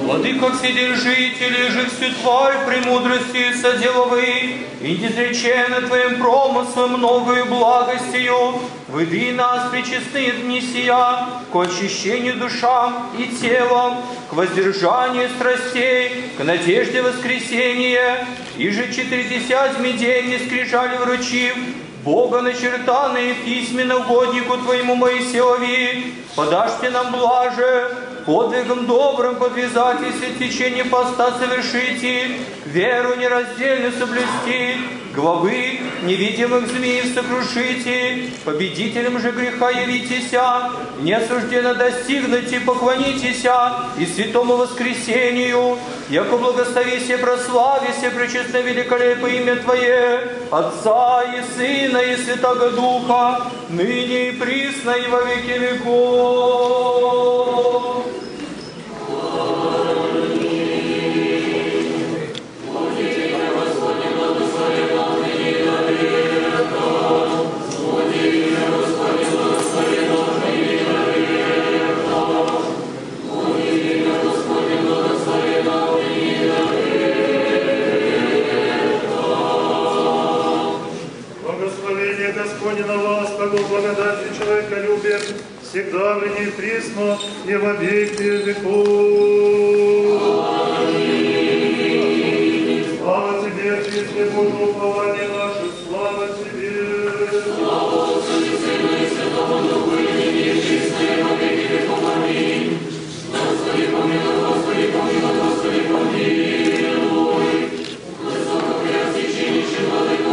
Владыка вседержителей же всю Тварь премудростью соделовы, и неизреченно Твоим промыслом многою благостью, выдай нас пречестные дни сия, к очищению душам и телом, к воздержанию страстей, к надежде воскресения, и же 40 день не скрижали вручив, Бога начертанные письменно угоднику Твоему Моисееве, подашьте нам блаже, подвигом добрым подвязать, если течение поста совершите, веру нераздельно соблюсти, главы невидимых змеев сокрушите, победителям же греха явитеся, неосужденно достигнете, поклонитеся и святому воскресению, яко благословися, прославися, пречестно великолепное имя Твое, Отца и Сына и Святого Духа, ныне и присно и во веки веков. Благословение Господне на вас, как благодать и человеколюбие, всегда ныне и присно и во веки веков. Слава Тебе, Христе, Боже, упование наше, слава Тебе. Слава Отцу и Сыну и Святому Духу, и ныне и присно и во веки веков. Аминь. Господи помилуй, Господи помилуй, Господи помилуй. Высокопреосвященнейший Владыко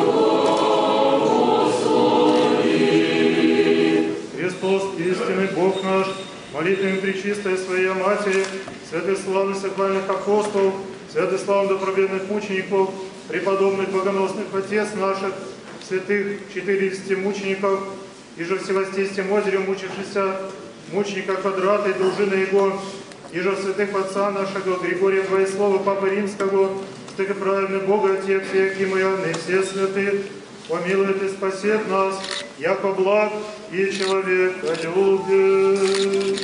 Господи. Христос, истинный Бог наш, молитвами пречистой Своей Матери, святых славных сакральных апостолов, святых славных доправедных мучеников, преподобных богоносных отец наших, святых 40 мучеников, и же всевостействе озере мучившихся, мученика Квадрата и дружины его, и же святых отца нашего Григория Двоеслова, Папы Римского, святых и праведный Бога, Отец Яким и Иоанн, и все святых, помилует и спасет нас, яко благ и человеколюбие.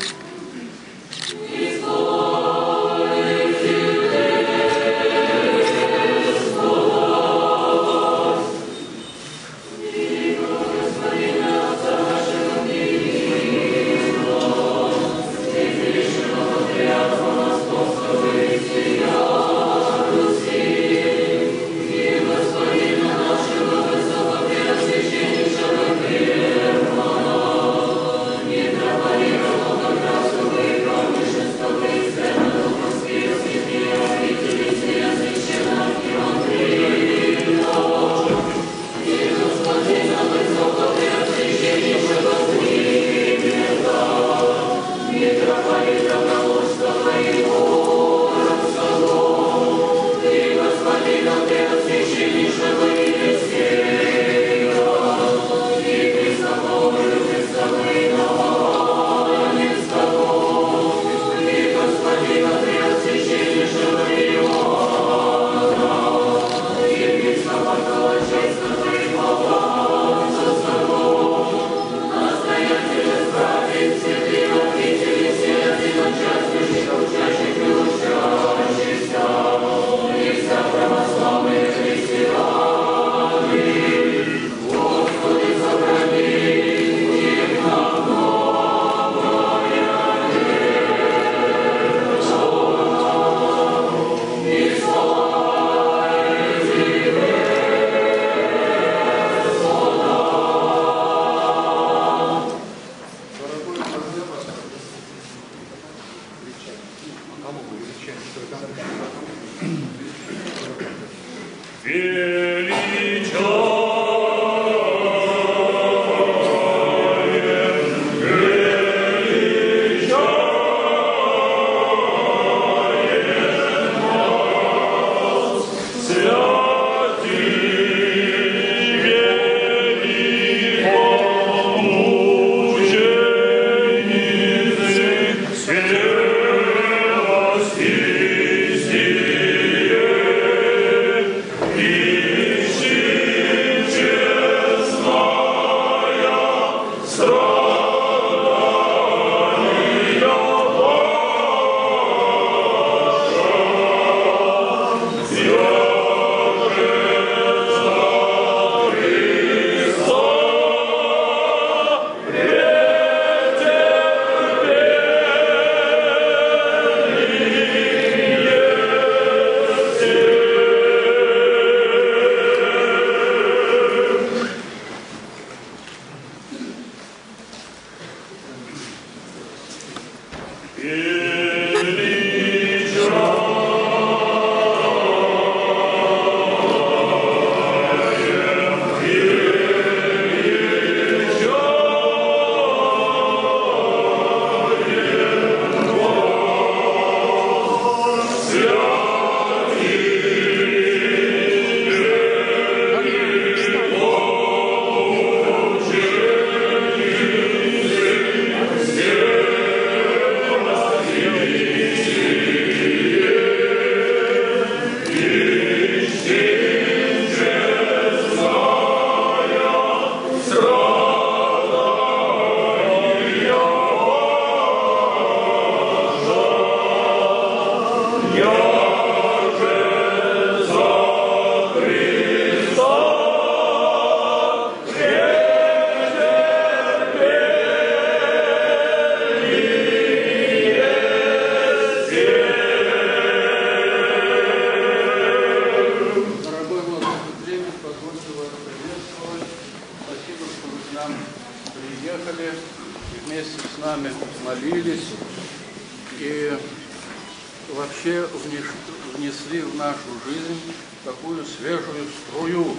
появились и вообще внесли в нашу жизнь такую свежую струю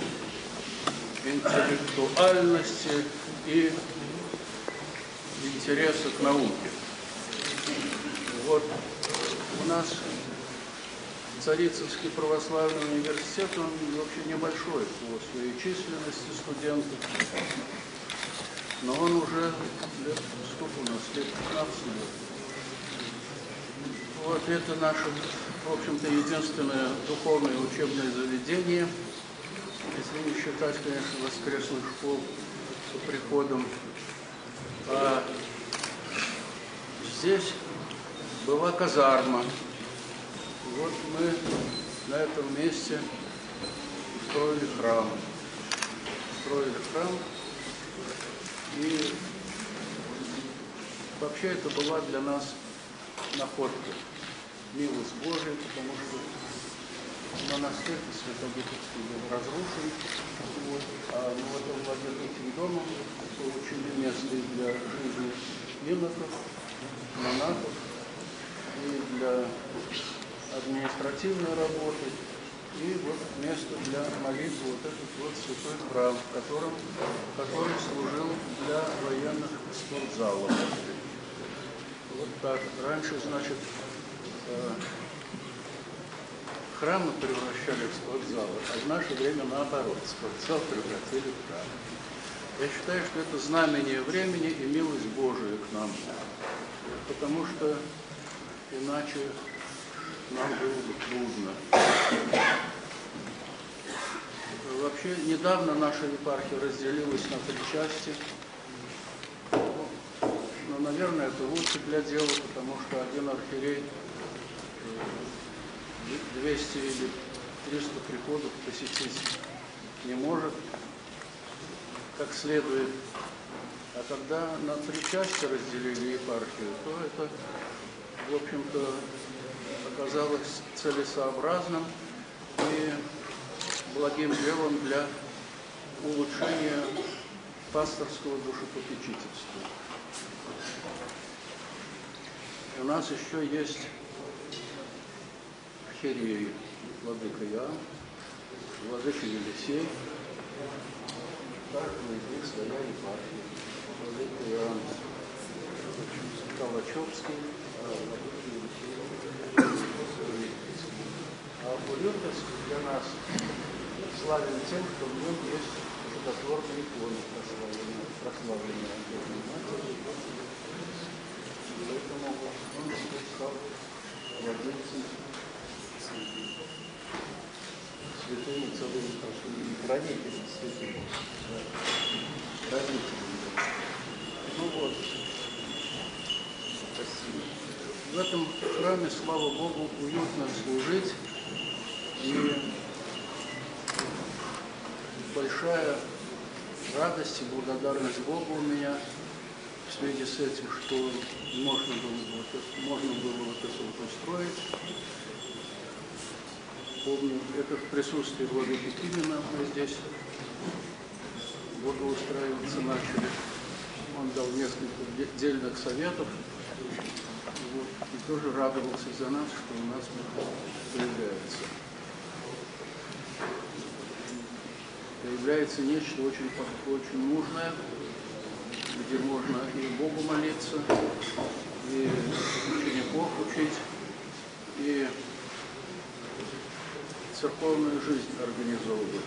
интеллектуальности и интереса к науке. Вот у нас Царицынский православный университет, он вообще небольшой по своей численности студентов, но он уже лет, сколько у нас, лет 15 лет. Вот это наше, в общем-то, единственное духовное учебное заведение, если не считать, конечно, воскресных школ с приходом. А здесь была казарма. Вот мы на этом месте строили храм. И вообще это была для нас находка, милость Божия, потому что монастырь Свято-Духовский был разрушен, вот, а мы в этом владетельским домом получили место и для жизни иноков, монахов, и для административной работы, и вот место для молитвы, вот этот вот святой храм, который служил для военных спортзалов. Вот так. Раньше, значит, храмы превращали в спортзалы, а в наше время наоборот, спортзал превратили в храм. Я считаю, что это знамение времени и милость Божия к нам, потому что иначе нам было бы трудно. Вообще, недавно наша епархия разделилась на 3 части. Но, наверное, это лучше для дела, потому что один архиерей 200 или 300 приходов посетить не может как следует. А когда на 3 части разделили епархию, то это, в общем-то, оказалось целесообразным и благим делом для улучшения пасторского душепопечительства. И у нас еще есть архиереи, владыка Иоанн, владыка Елисей, каждого из них своя епархия. Владыка Иоанн Калачевский, владыка Елисей. А Урюпинск для нас славен тем, что в нем есть чудотворные иконы прославленные Антонии Матери. Поэтому он стал владельцем святыми целыми прошениями, хранителем святых. Ну вот. Спасибо. В этом храме, слава Богу, уютно служить. И большая радость и благодарность Богу у меня в связи с этим, что можно было вот это вот устроить. Помню, это в присутствии владыки Пимена мы здесь благоустраиваться начали. Он дал несколько дельных советов. Вот, и тоже радовался за нас, что у нас появляется. Появляется нечто очень нужное, где можно и Богу молиться, и учеников учить, и церковную жизнь организовывать.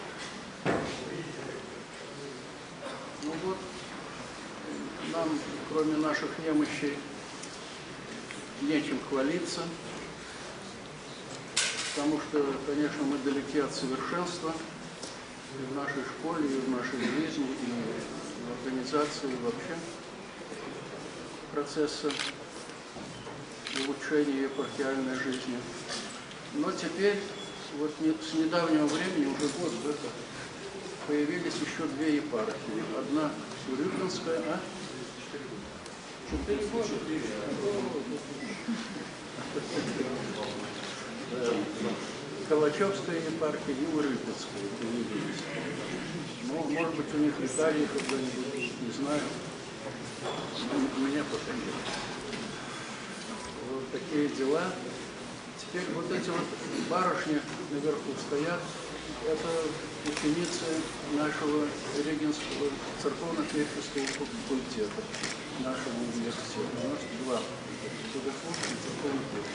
Ну вот, нам, кроме наших немощей, нечем хвалиться, потому что, конечно, мы далеки от совершенства и в нашей школе, и в нашей жизни, и в организации вообще процесса улучшения епархиальной жизни. Но теперь, вот с недавнего времени, уже год где-то, появились еще 2 епархии. Одна Урюпинская, а? 4 года. Калачевская епархия и Урюпинская появились. Ну, может быть, у них Италии когда-нибудь, не знаю. У меня пока нет. такие дела. Теперь вот эти вот барышни наверху стоят. Это ученицы нашего Регенского церковно-клерического факультета, нашего университета. У нас два богословских церковных.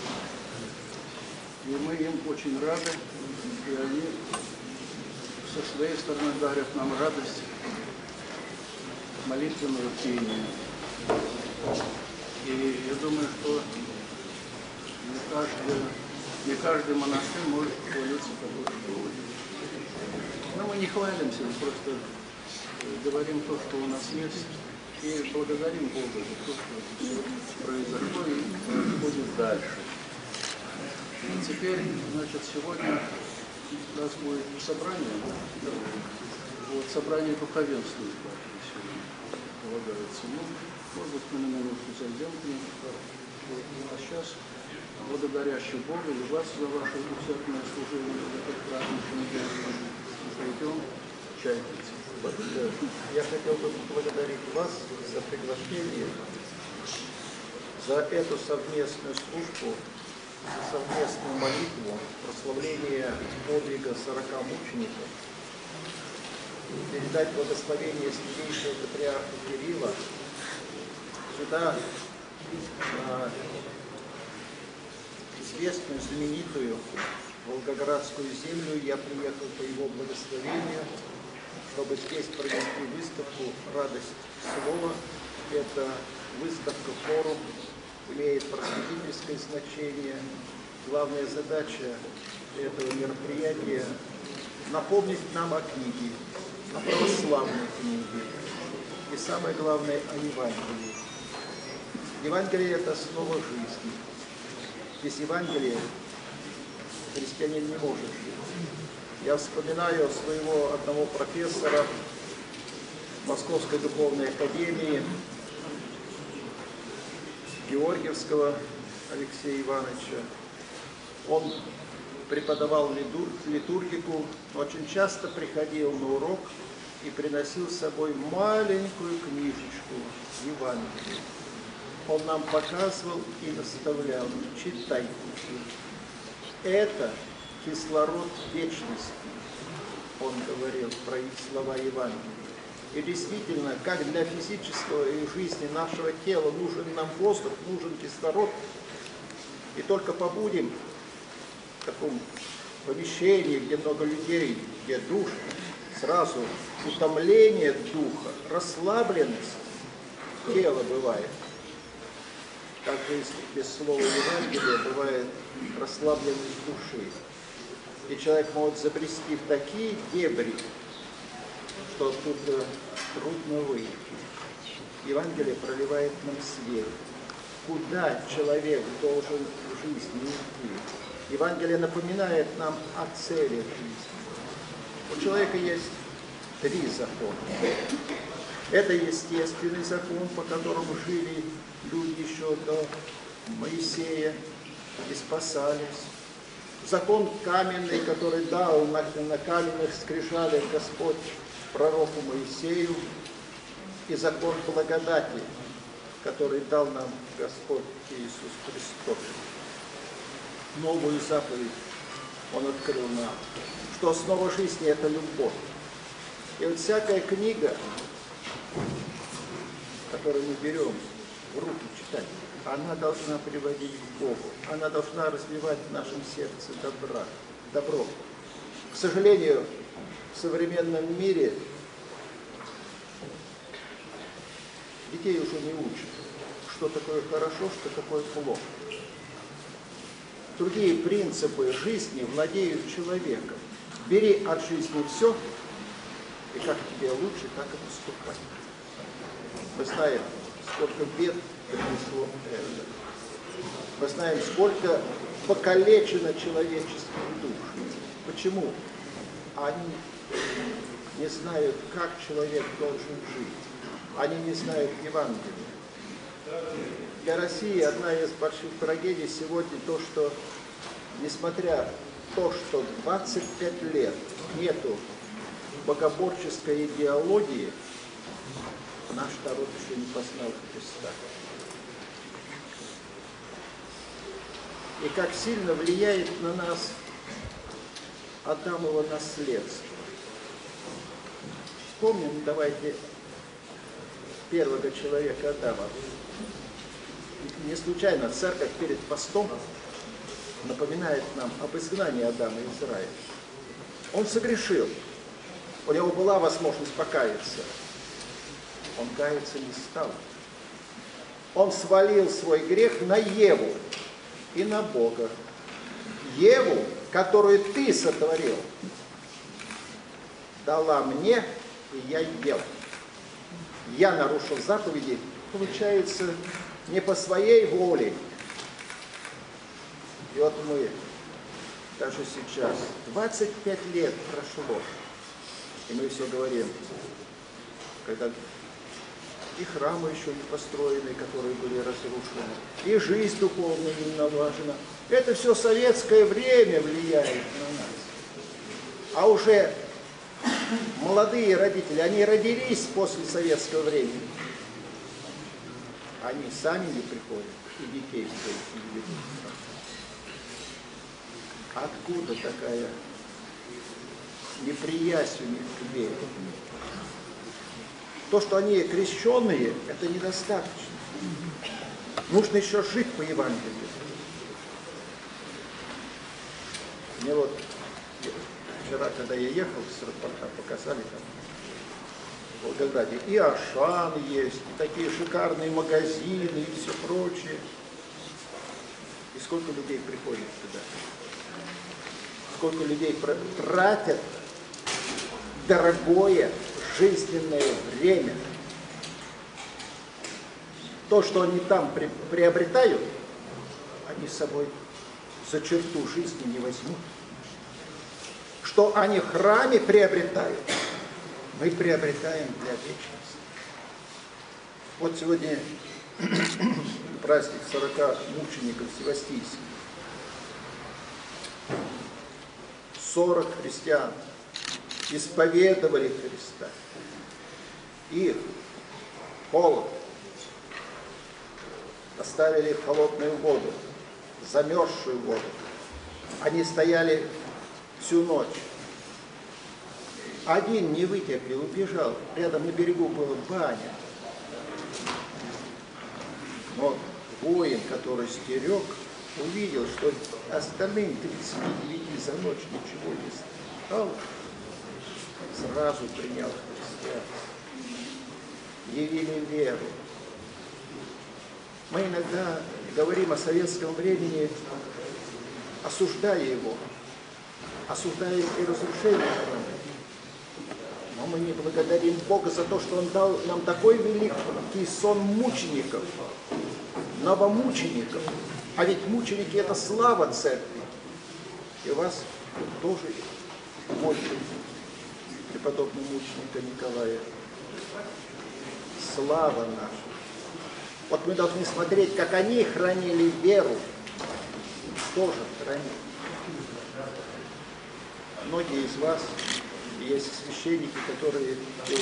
И мы им очень рады, и они со своей стороны дарят нам радость молитвенного пения. И я думаю, что не каждый монастырь может хвалиться такой школой. Но мы не хвалимся, мы просто говорим то, что у нас есть, и благодарим Бога за то, что все произошло и будет дальше. И теперь, значит, сегодня у нас будет собрание, вот, собрание духовенства сегодня полагается. Ну, может быть, мы на минутку зайдем к ним. А сейчас, благодарящий Бога и вас за ваше усердное служение в этот праздничный день, пойдем чай пить. Я хотел бы поблагодарить вас за приглашение, за эту совместную службу, за совместную молитву, прославление подвига 40 мучеников, передать благословение святейшего патриарха Кирилла. Сюда, на известную, знаменитую Волгоградскую землю, я приехал по его благословению, чтобы здесь провести выставку «Радость слова». Это выставка-форум, имеет просветительское значение. Главная задача этого мероприятия – напомнить нам о книге, о православной книге и, самое главное, о Евангелии. Евангелие – это основа жизни. Без Евангелия христианин не может жить. Я вспоминаю своего одного профессора Московской духовной академии, Георгиевского Алексея Ивановича. Он преподавал литургику, очень часто приходил на урок и приносил с собой маленькую книжечку Евангелия. Он нам показывал и наставлял: читайте. Это кислород вечности, он говорил про слова Евангелия. И действительно, как для физической жизни нашего тела нужен нам воздух, нужен кислород, и только побудем в таком помещении, где много людей, где душ, сразу утомление духа, расслабленность тела бывает. Также без слова Евангелия бывает расслабленность души. И человек может забрести в такие дебри, что оттуда трудно выйти. Евангелие проливает нам свет. Куда человек должен в жизни идти? Евангелие напоминает нам о цели жизни. У человека есть 3 закона. Это естественный закон, по которому жили люди еще до Моисея и спасались. Закон каменный, который дал на каменных скрижалях Господь пророку Моисею, и закон благодати, который дал нам Господь Иисус Христос. Новую заповедь Он открыл нам, что основа жизни – это любовь. И вот всякая книга, которую мы берем в руки читать, она должна приводить к Богу, она должна развивать в нашем сердце добро. К сожалению, в современном мире детей уже не учат, что такое хорошо, что такое плохо. Другие принципы жизни владеют человеком. Бери от жизни все, и как тебе лучше, так и поступай. Мы знаем, сколько бед принесло это. Мы знаем, сколько покалечено человеческих душ. Почему? Они не знают, как человек должен жить. Они не знают Евангелия. Для России одна из больших трагедий сегодня то, что, несмотря на то, что 25 лет нету богоборческой идеологии, наш народ еще не познал Христа. и как сильно влияет на нас Адамово наследство. Вспомним, давайте, первого человека Адама. Не случайно церковь перед постом напоминает нам об изгнании Адама из рая. Он согрешил, у него была возможность покаяться. Он каяться не стал. Он свалил свой грех на Еву и на Бога. Еву, которую ты сотворил, дала мне, и я ел. Я нарушил заповеди, получается, не по своей воле. И вот мы, даже сейчас, 25 лет прошло, и мы все говорим, когда и храмы еще не построены, которые были разрушены, и жизнь духовная не налажена. Это все советское время влияет на нас. А уже молодые родители, они родились после советского времени. Они сами не приходят, и детей своих не ведут. Откуда такая неприязнь у них к вере? То, что они крещенные, это недостаточно. Нужно еще жить по Евангелию. Мне вот вчера, когда я ехал с аэропорта, показали там в Волгограде и Ашан есть, и такие шикарные магазины, и все прочее. И сколько людей приходит туда? Сколько людей тратят дорогое жизненное время. То, что они там приобретают, они с собой за черту жизни не возьмут. Что они в храме приобретают, мы приобретаем для вечности. Вот сегодня праздник 40 мучеников Севастийских. 40 христиан исповедовали Христа. Их холод поставили в холодную воду, замерзшую воду. Они стояли всю ночь. Один не вытерпел, убежал. Рядом на берегу была баня. Но воин, который стерег, увидел, что остальным 39 за ночь ничего не стало. Сразу принял христианство. Явили веру. Мы иногда говорим о советском времени, осуждая его, осуждая и разрушение храма. Но мы не благодарим Бога за то, что Он дал нам такой великий сон мучеников, новомучеников. А ведь мученики – это слава церкви. И у вас тоже мощь преподобного мученика Николая. Слава наша. Вот мы должны смотреть, как они хранили веру. Тоже хранили. Многие из вас, есть священники, которые, и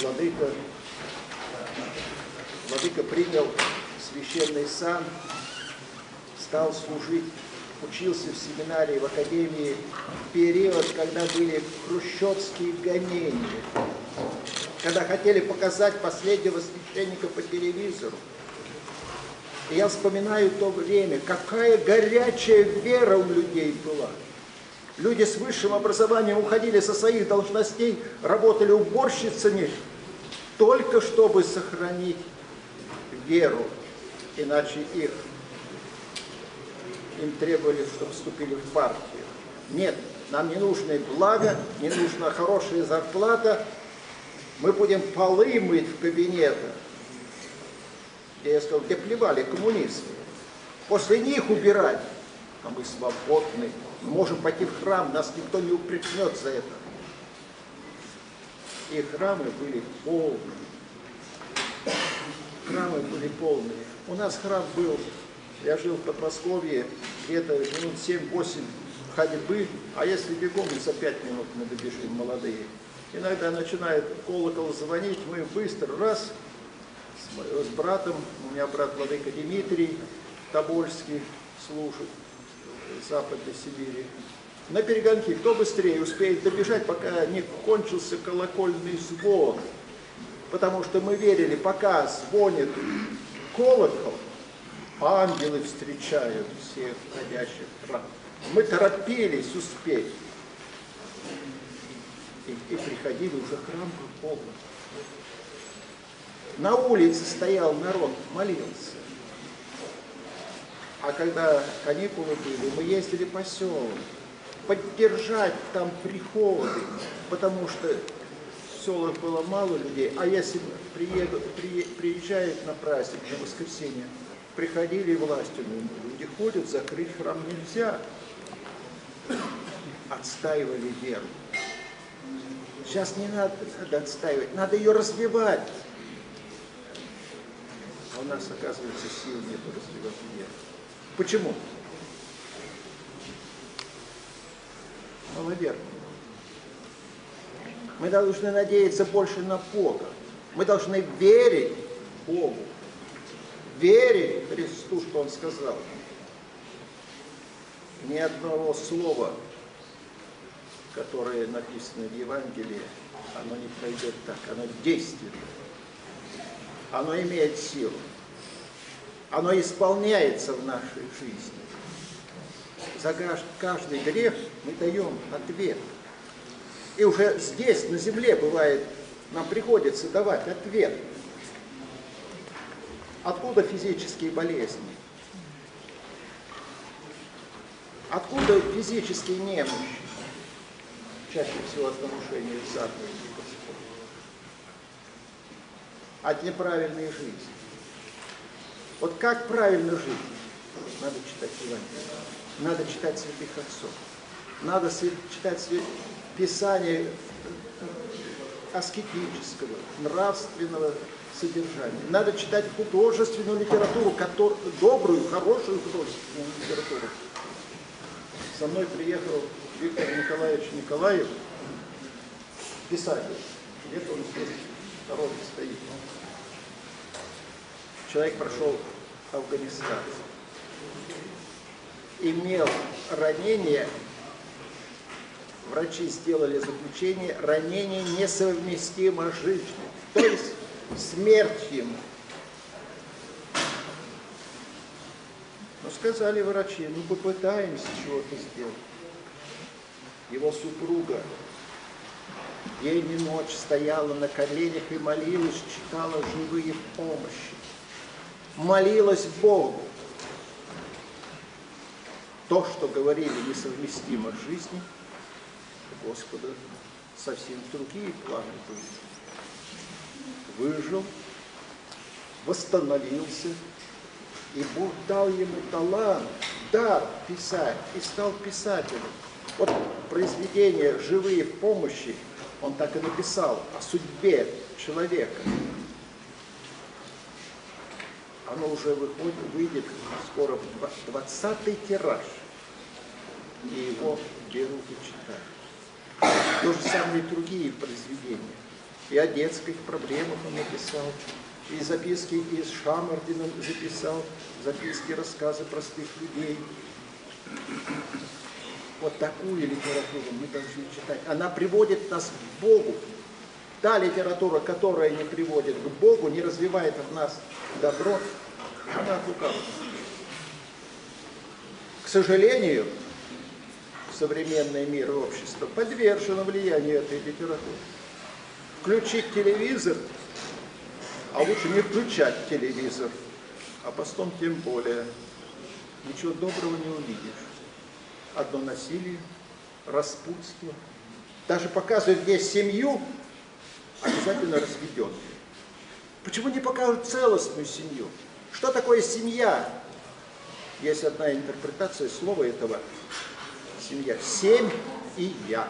владыка принял священный сан, стал служить, учился в семинарии, в академии в период, когда были хрущевские гонения, когда хотели показать последнего священника по телевизору. И я вспоминаю то время, какая горячая вера у людей была. Люди с высшим образованием уходили со своих должностей, работали уборщицами, только чтобы сохранить веру, иначе им требовали, чтобы вступили в партию. Нет, нам не нужно благо, не нужна хорошая зарплата, мы будем полы мыть в кабинетах. Я сказал, где плевали коммунисты. После них убирать, а мы свободны. Мы можем пойти в храм, нас никто не упрекнет за это. И храмы были полные. Храмы были полные. У нас храм был, я жил в Подмосковье, где-то минут 7-8 ходьбы, а если бегом, за 5 минут мы добежим, молодые. Иногда начинает колокол звонить, мы быстро, раз, с братом, у меня брат владыка Дмитрий Тобольский служит, Западной Сибири. На перегонки, кто быстрее успеет добежать, пока не кончился колокольный звон. Потому что мы верили, пока звонит колокол, ангелы встречают всех входящих в храм. Мы торопились успеть. И приходили, уже храм был полный. На улице стоял народ, молился. А когда каникулы были, мы ездили по селам, поддержать там приходы, потому что в селах было мало людей, а если приезжают на праздник, на воскресенье, приходили властью, люди ходят, закрыть храм нельзя. Отстаивали веру. Сейчас не надо отстаивать, надо ее развивать. А у нас, оказывается, сил нет развивать веру. Почему? Маловерно. Мы должны надеяться больше на Бога. Мы должны верить Богу. Верить Христу, что Он сказал. Ни одного слова, которое написано в Евангелии, оно не пройдет так. Оно действенно. Оно имеет силу. Оно исполняется в нашей жизни. За каждый грех мы даем ответ. И уже здесь, на земле, бывает, нам приходится давать ответ. Откуда физические болезни? Откуда физические немощи? Чаще всего от нарушения заповедей Господа. От неправильной жизни. Вот как правильно жить? Надо читать Евангелие. Надо читать святых отцов. Надо читать Писание аскетического, нравственного содержания. Надо читать художественную литературу, добрую, хорошую художественную литературу. Со мной приехал Виктор Николаевич Николаев, писатель. Где-то он здесь в дороге стоит. Человек прошел Афганистан. Имел ранение, врачи сделали заключение, ранение несовместимо с жизнью. То есть смерть ему. Но сказали врачи, ну попытаемся чего-то сделать. Его супруга день и ночь стояла на коленях и молилась, читала живые помощи. Молилась Богу. То, что говорили несовместимо с жизнью, у Господа совсем другие планы были. Выжил, восстановился, и Бог дал ему талант, дар писать, и стал писателем. Вот произведение «Живые в помощи» он так и написал о судьбе человека. Оно уже выйдет скоро в 20-й тираж, и его берут и читают. То же самое и другие произведения. И о детских проблемах он написал, и записки из Шамардина записал, записки, рассказы простых людей. Вот такую литературу мы должны читать. Она приводит нас к Богу. Та литература, которая не приводит к Богу, не развивает в нас добро, она от лукавого. К сожалению, современный мир и общество подвержено влиянию этой литературы. Включить телевизор, а лучше не включать телевизор, а постом тем более. Ничего доброго не увидишь. Одно насилие, распутство. Даже показывают здесь семью, обязательно разведенную. Почему не покажут целостную семью? Что такое семья? Есть одна интерпретация слова этого семья. 7 и я.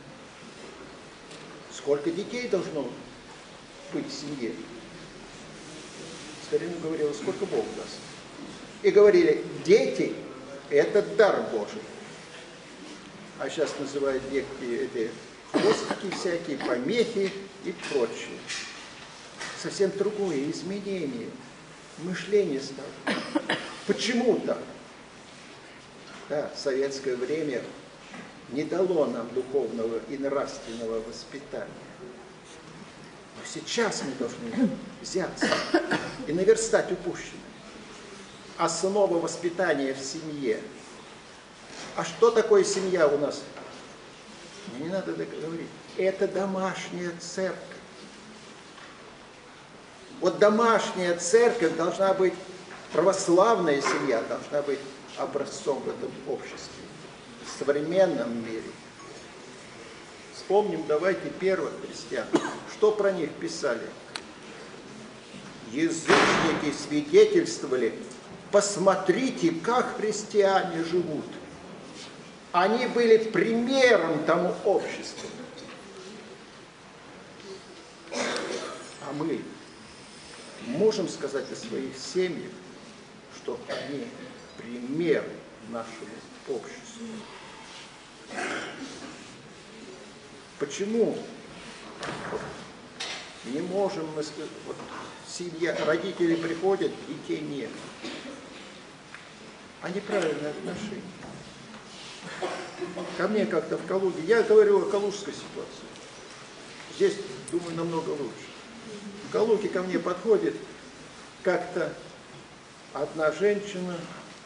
Сколько детей должно быть в семье? Старину говорила, сколько Бог даст. И говорили, дети – это дар Божий. А сейчас называют детки эти хвостики всякие, помехи и прочее. Совсем другое изменение. Мышление стало. Почему так? Да, советское время не дало нам духовного и нравственного воспитания. Но сейчас мы должны взяться и наверстать упущенное. Основа воспитания в семье. А что такое семья у нас? Не надо говорить. Это домашняя церковь. Вот домашняя церковь должна быть, православная семья должна быть образцом в этом обществе, в современном мире. Вспомним, давайте, первых христиан. Что про них писали? Язычники свидетельствовали: посмотрите, как христиане живут. Они были примером тому обществу. А мы можем сказать о своих семьях, что они пример нашему обществу. Почему не можем мы сказать, вот семья, родители приходят, детей нет. А неправильное отношение. Ко мне как-то в Калуге, я говорю о калужской ситуации. Здесь, думаю, намного лучше. В Калуге ко мне подходит как-то одна женщина,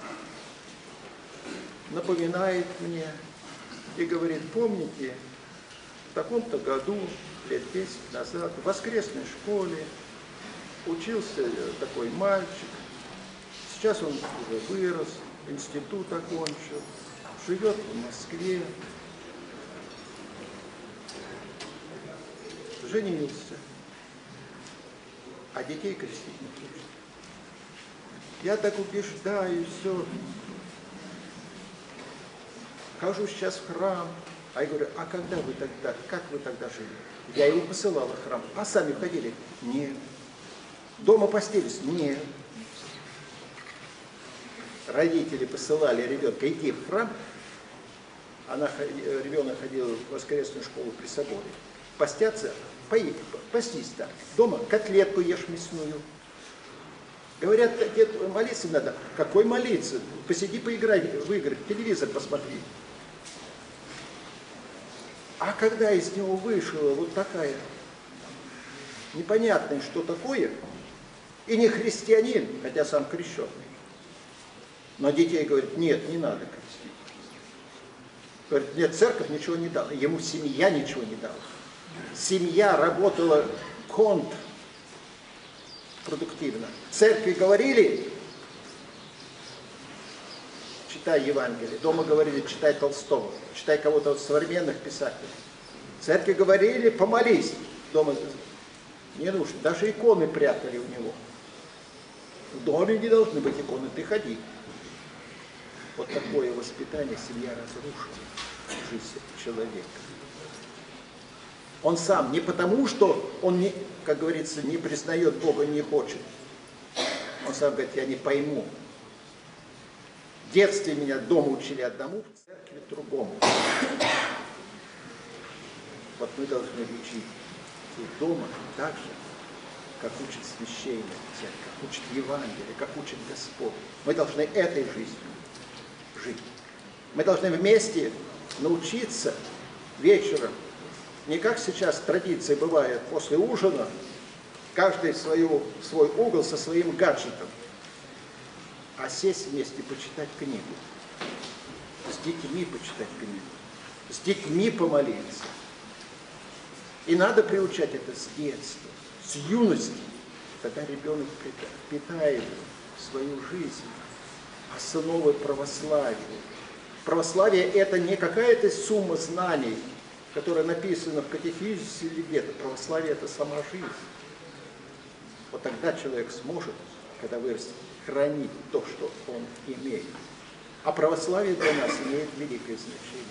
напоминает мне и говорит: помните, в таком-то году, лет 10 назад, в воскресной школе учился такой мальчик, сейчас он уже вырос, институт окончил, живет в Москве, женился, а детей крестить не хочет. Я так убеждаю, все. Хожу сейчас в храм, а я говорю: а когда вы тогда, как вы тогда жили? Я его посылала в храм. А сами ходили? Нет. Дома постились? Нет. Родители посылали ребенка идти в храм, ребенок ходил в воскресную школу при соборе. Постятся, постись так. Дома котлетку ешь мясную. Говорят, дед, молиться надо. Какой молиться? Посиди, поиграй в игры, телевизор посмотри. А когда из него вышла вот такая непонятная, что такое, и не христианин, хотя сам крещенный, но детей говорит: нет, не надо крестить. Говорит: нет, церковь ничего не дала, ему семья ничего не дала. Семья работала контрпродуктивно. Церкви говорили: читай Евангелие. Дома говорили: читай Толстого, читай кого-то из современных писателей. Церкви говорили: помолись. Дома не нужно. Даже иконы прятали у него. В доме не должны быть иконы, ты ходи. Вот такое воспитание семья разрушила жизнь человека. Он сам не потому, что он, не, как говорится, не признает Бога, не хочет. Он сам говорит: я не пойму. В детстве меня дома учили одному, в церкви другому. Вот мы должны учить и дома так же, как учит священник церковь, как учит Евангелие, как учит Господь. Мы должны этой жизнью жить. Мы должны вместе научиться вечером, не как сейчас традиция бывает, после ужина каждый в свой угол со своим гаджетом, а сесть вместе почитать книгу, с детьми почитать книгу, с детьми помолиться. И надо приучать это с детства, с юности. Тогда ребенок питает свою жизнь основой православия. Православие – это не какая-то сумма знаний, которая написана в катехизисе или где-то. Православие – это сама жизнь. Вот тогда человек сможет, когда вырастет, хранить то, что он имеет. А православие для нас имеет великое значение.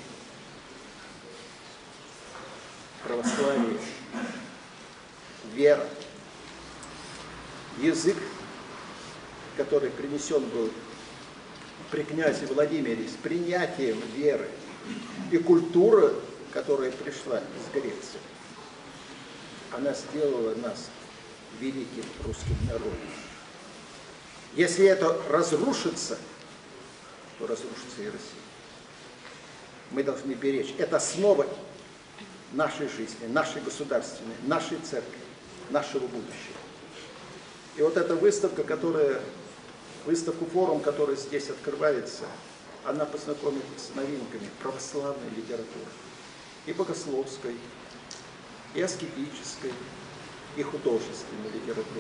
Православие, вера, язык, который принесен был при князе Владимире с принятием веры, и культура, которая пришла из Греции, она сделала нас великим русским народом. Если это разрушится, то разрушится и Россия. мы должны беречь. Это основа нашей жизни, нашей государственной, нашей церкви, нашего будущего. И вот эта выставка, выставку-форум, который здесь открывается, она познакомит с новинками православной литературы, и богословской, и аскетической, и художественной литературы.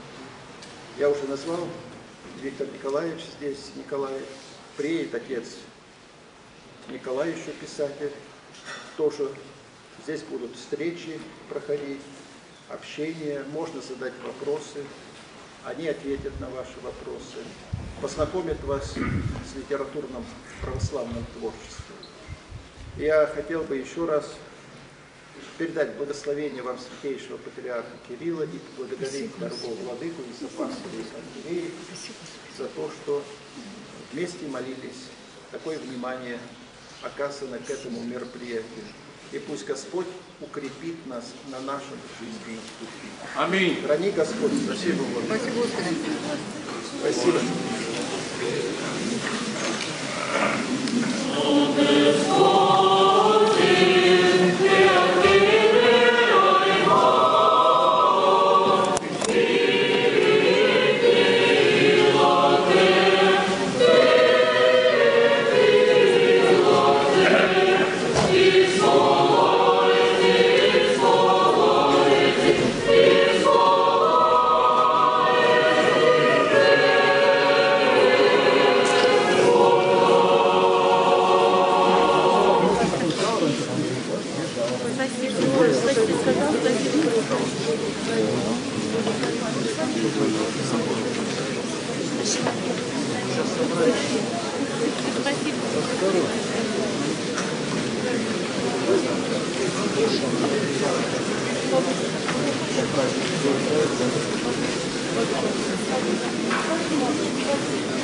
Я уже назвал, Виктор Николаевич здесь, Николай, приедет отец Николай, еще писатель, тоже здесь будут встречи проходить, общение, можно задать вопросы, они ответят на ваши вопросы, познакомят вас с литературным православным творчеством. Я хотел бы еще раз передать благословение вам святейшего патриарха Кирилла и поблагодарить дорогого владыку Исафарского архиерея за то, что вместе молились, такое внимание оказано к этому мероприятию. И пусть Господь укрепит нас на нашем жизненном пути. Аминь. Храни Господь. Спасибо вам. Спасибо, Господи. Спасибо. Спасибо.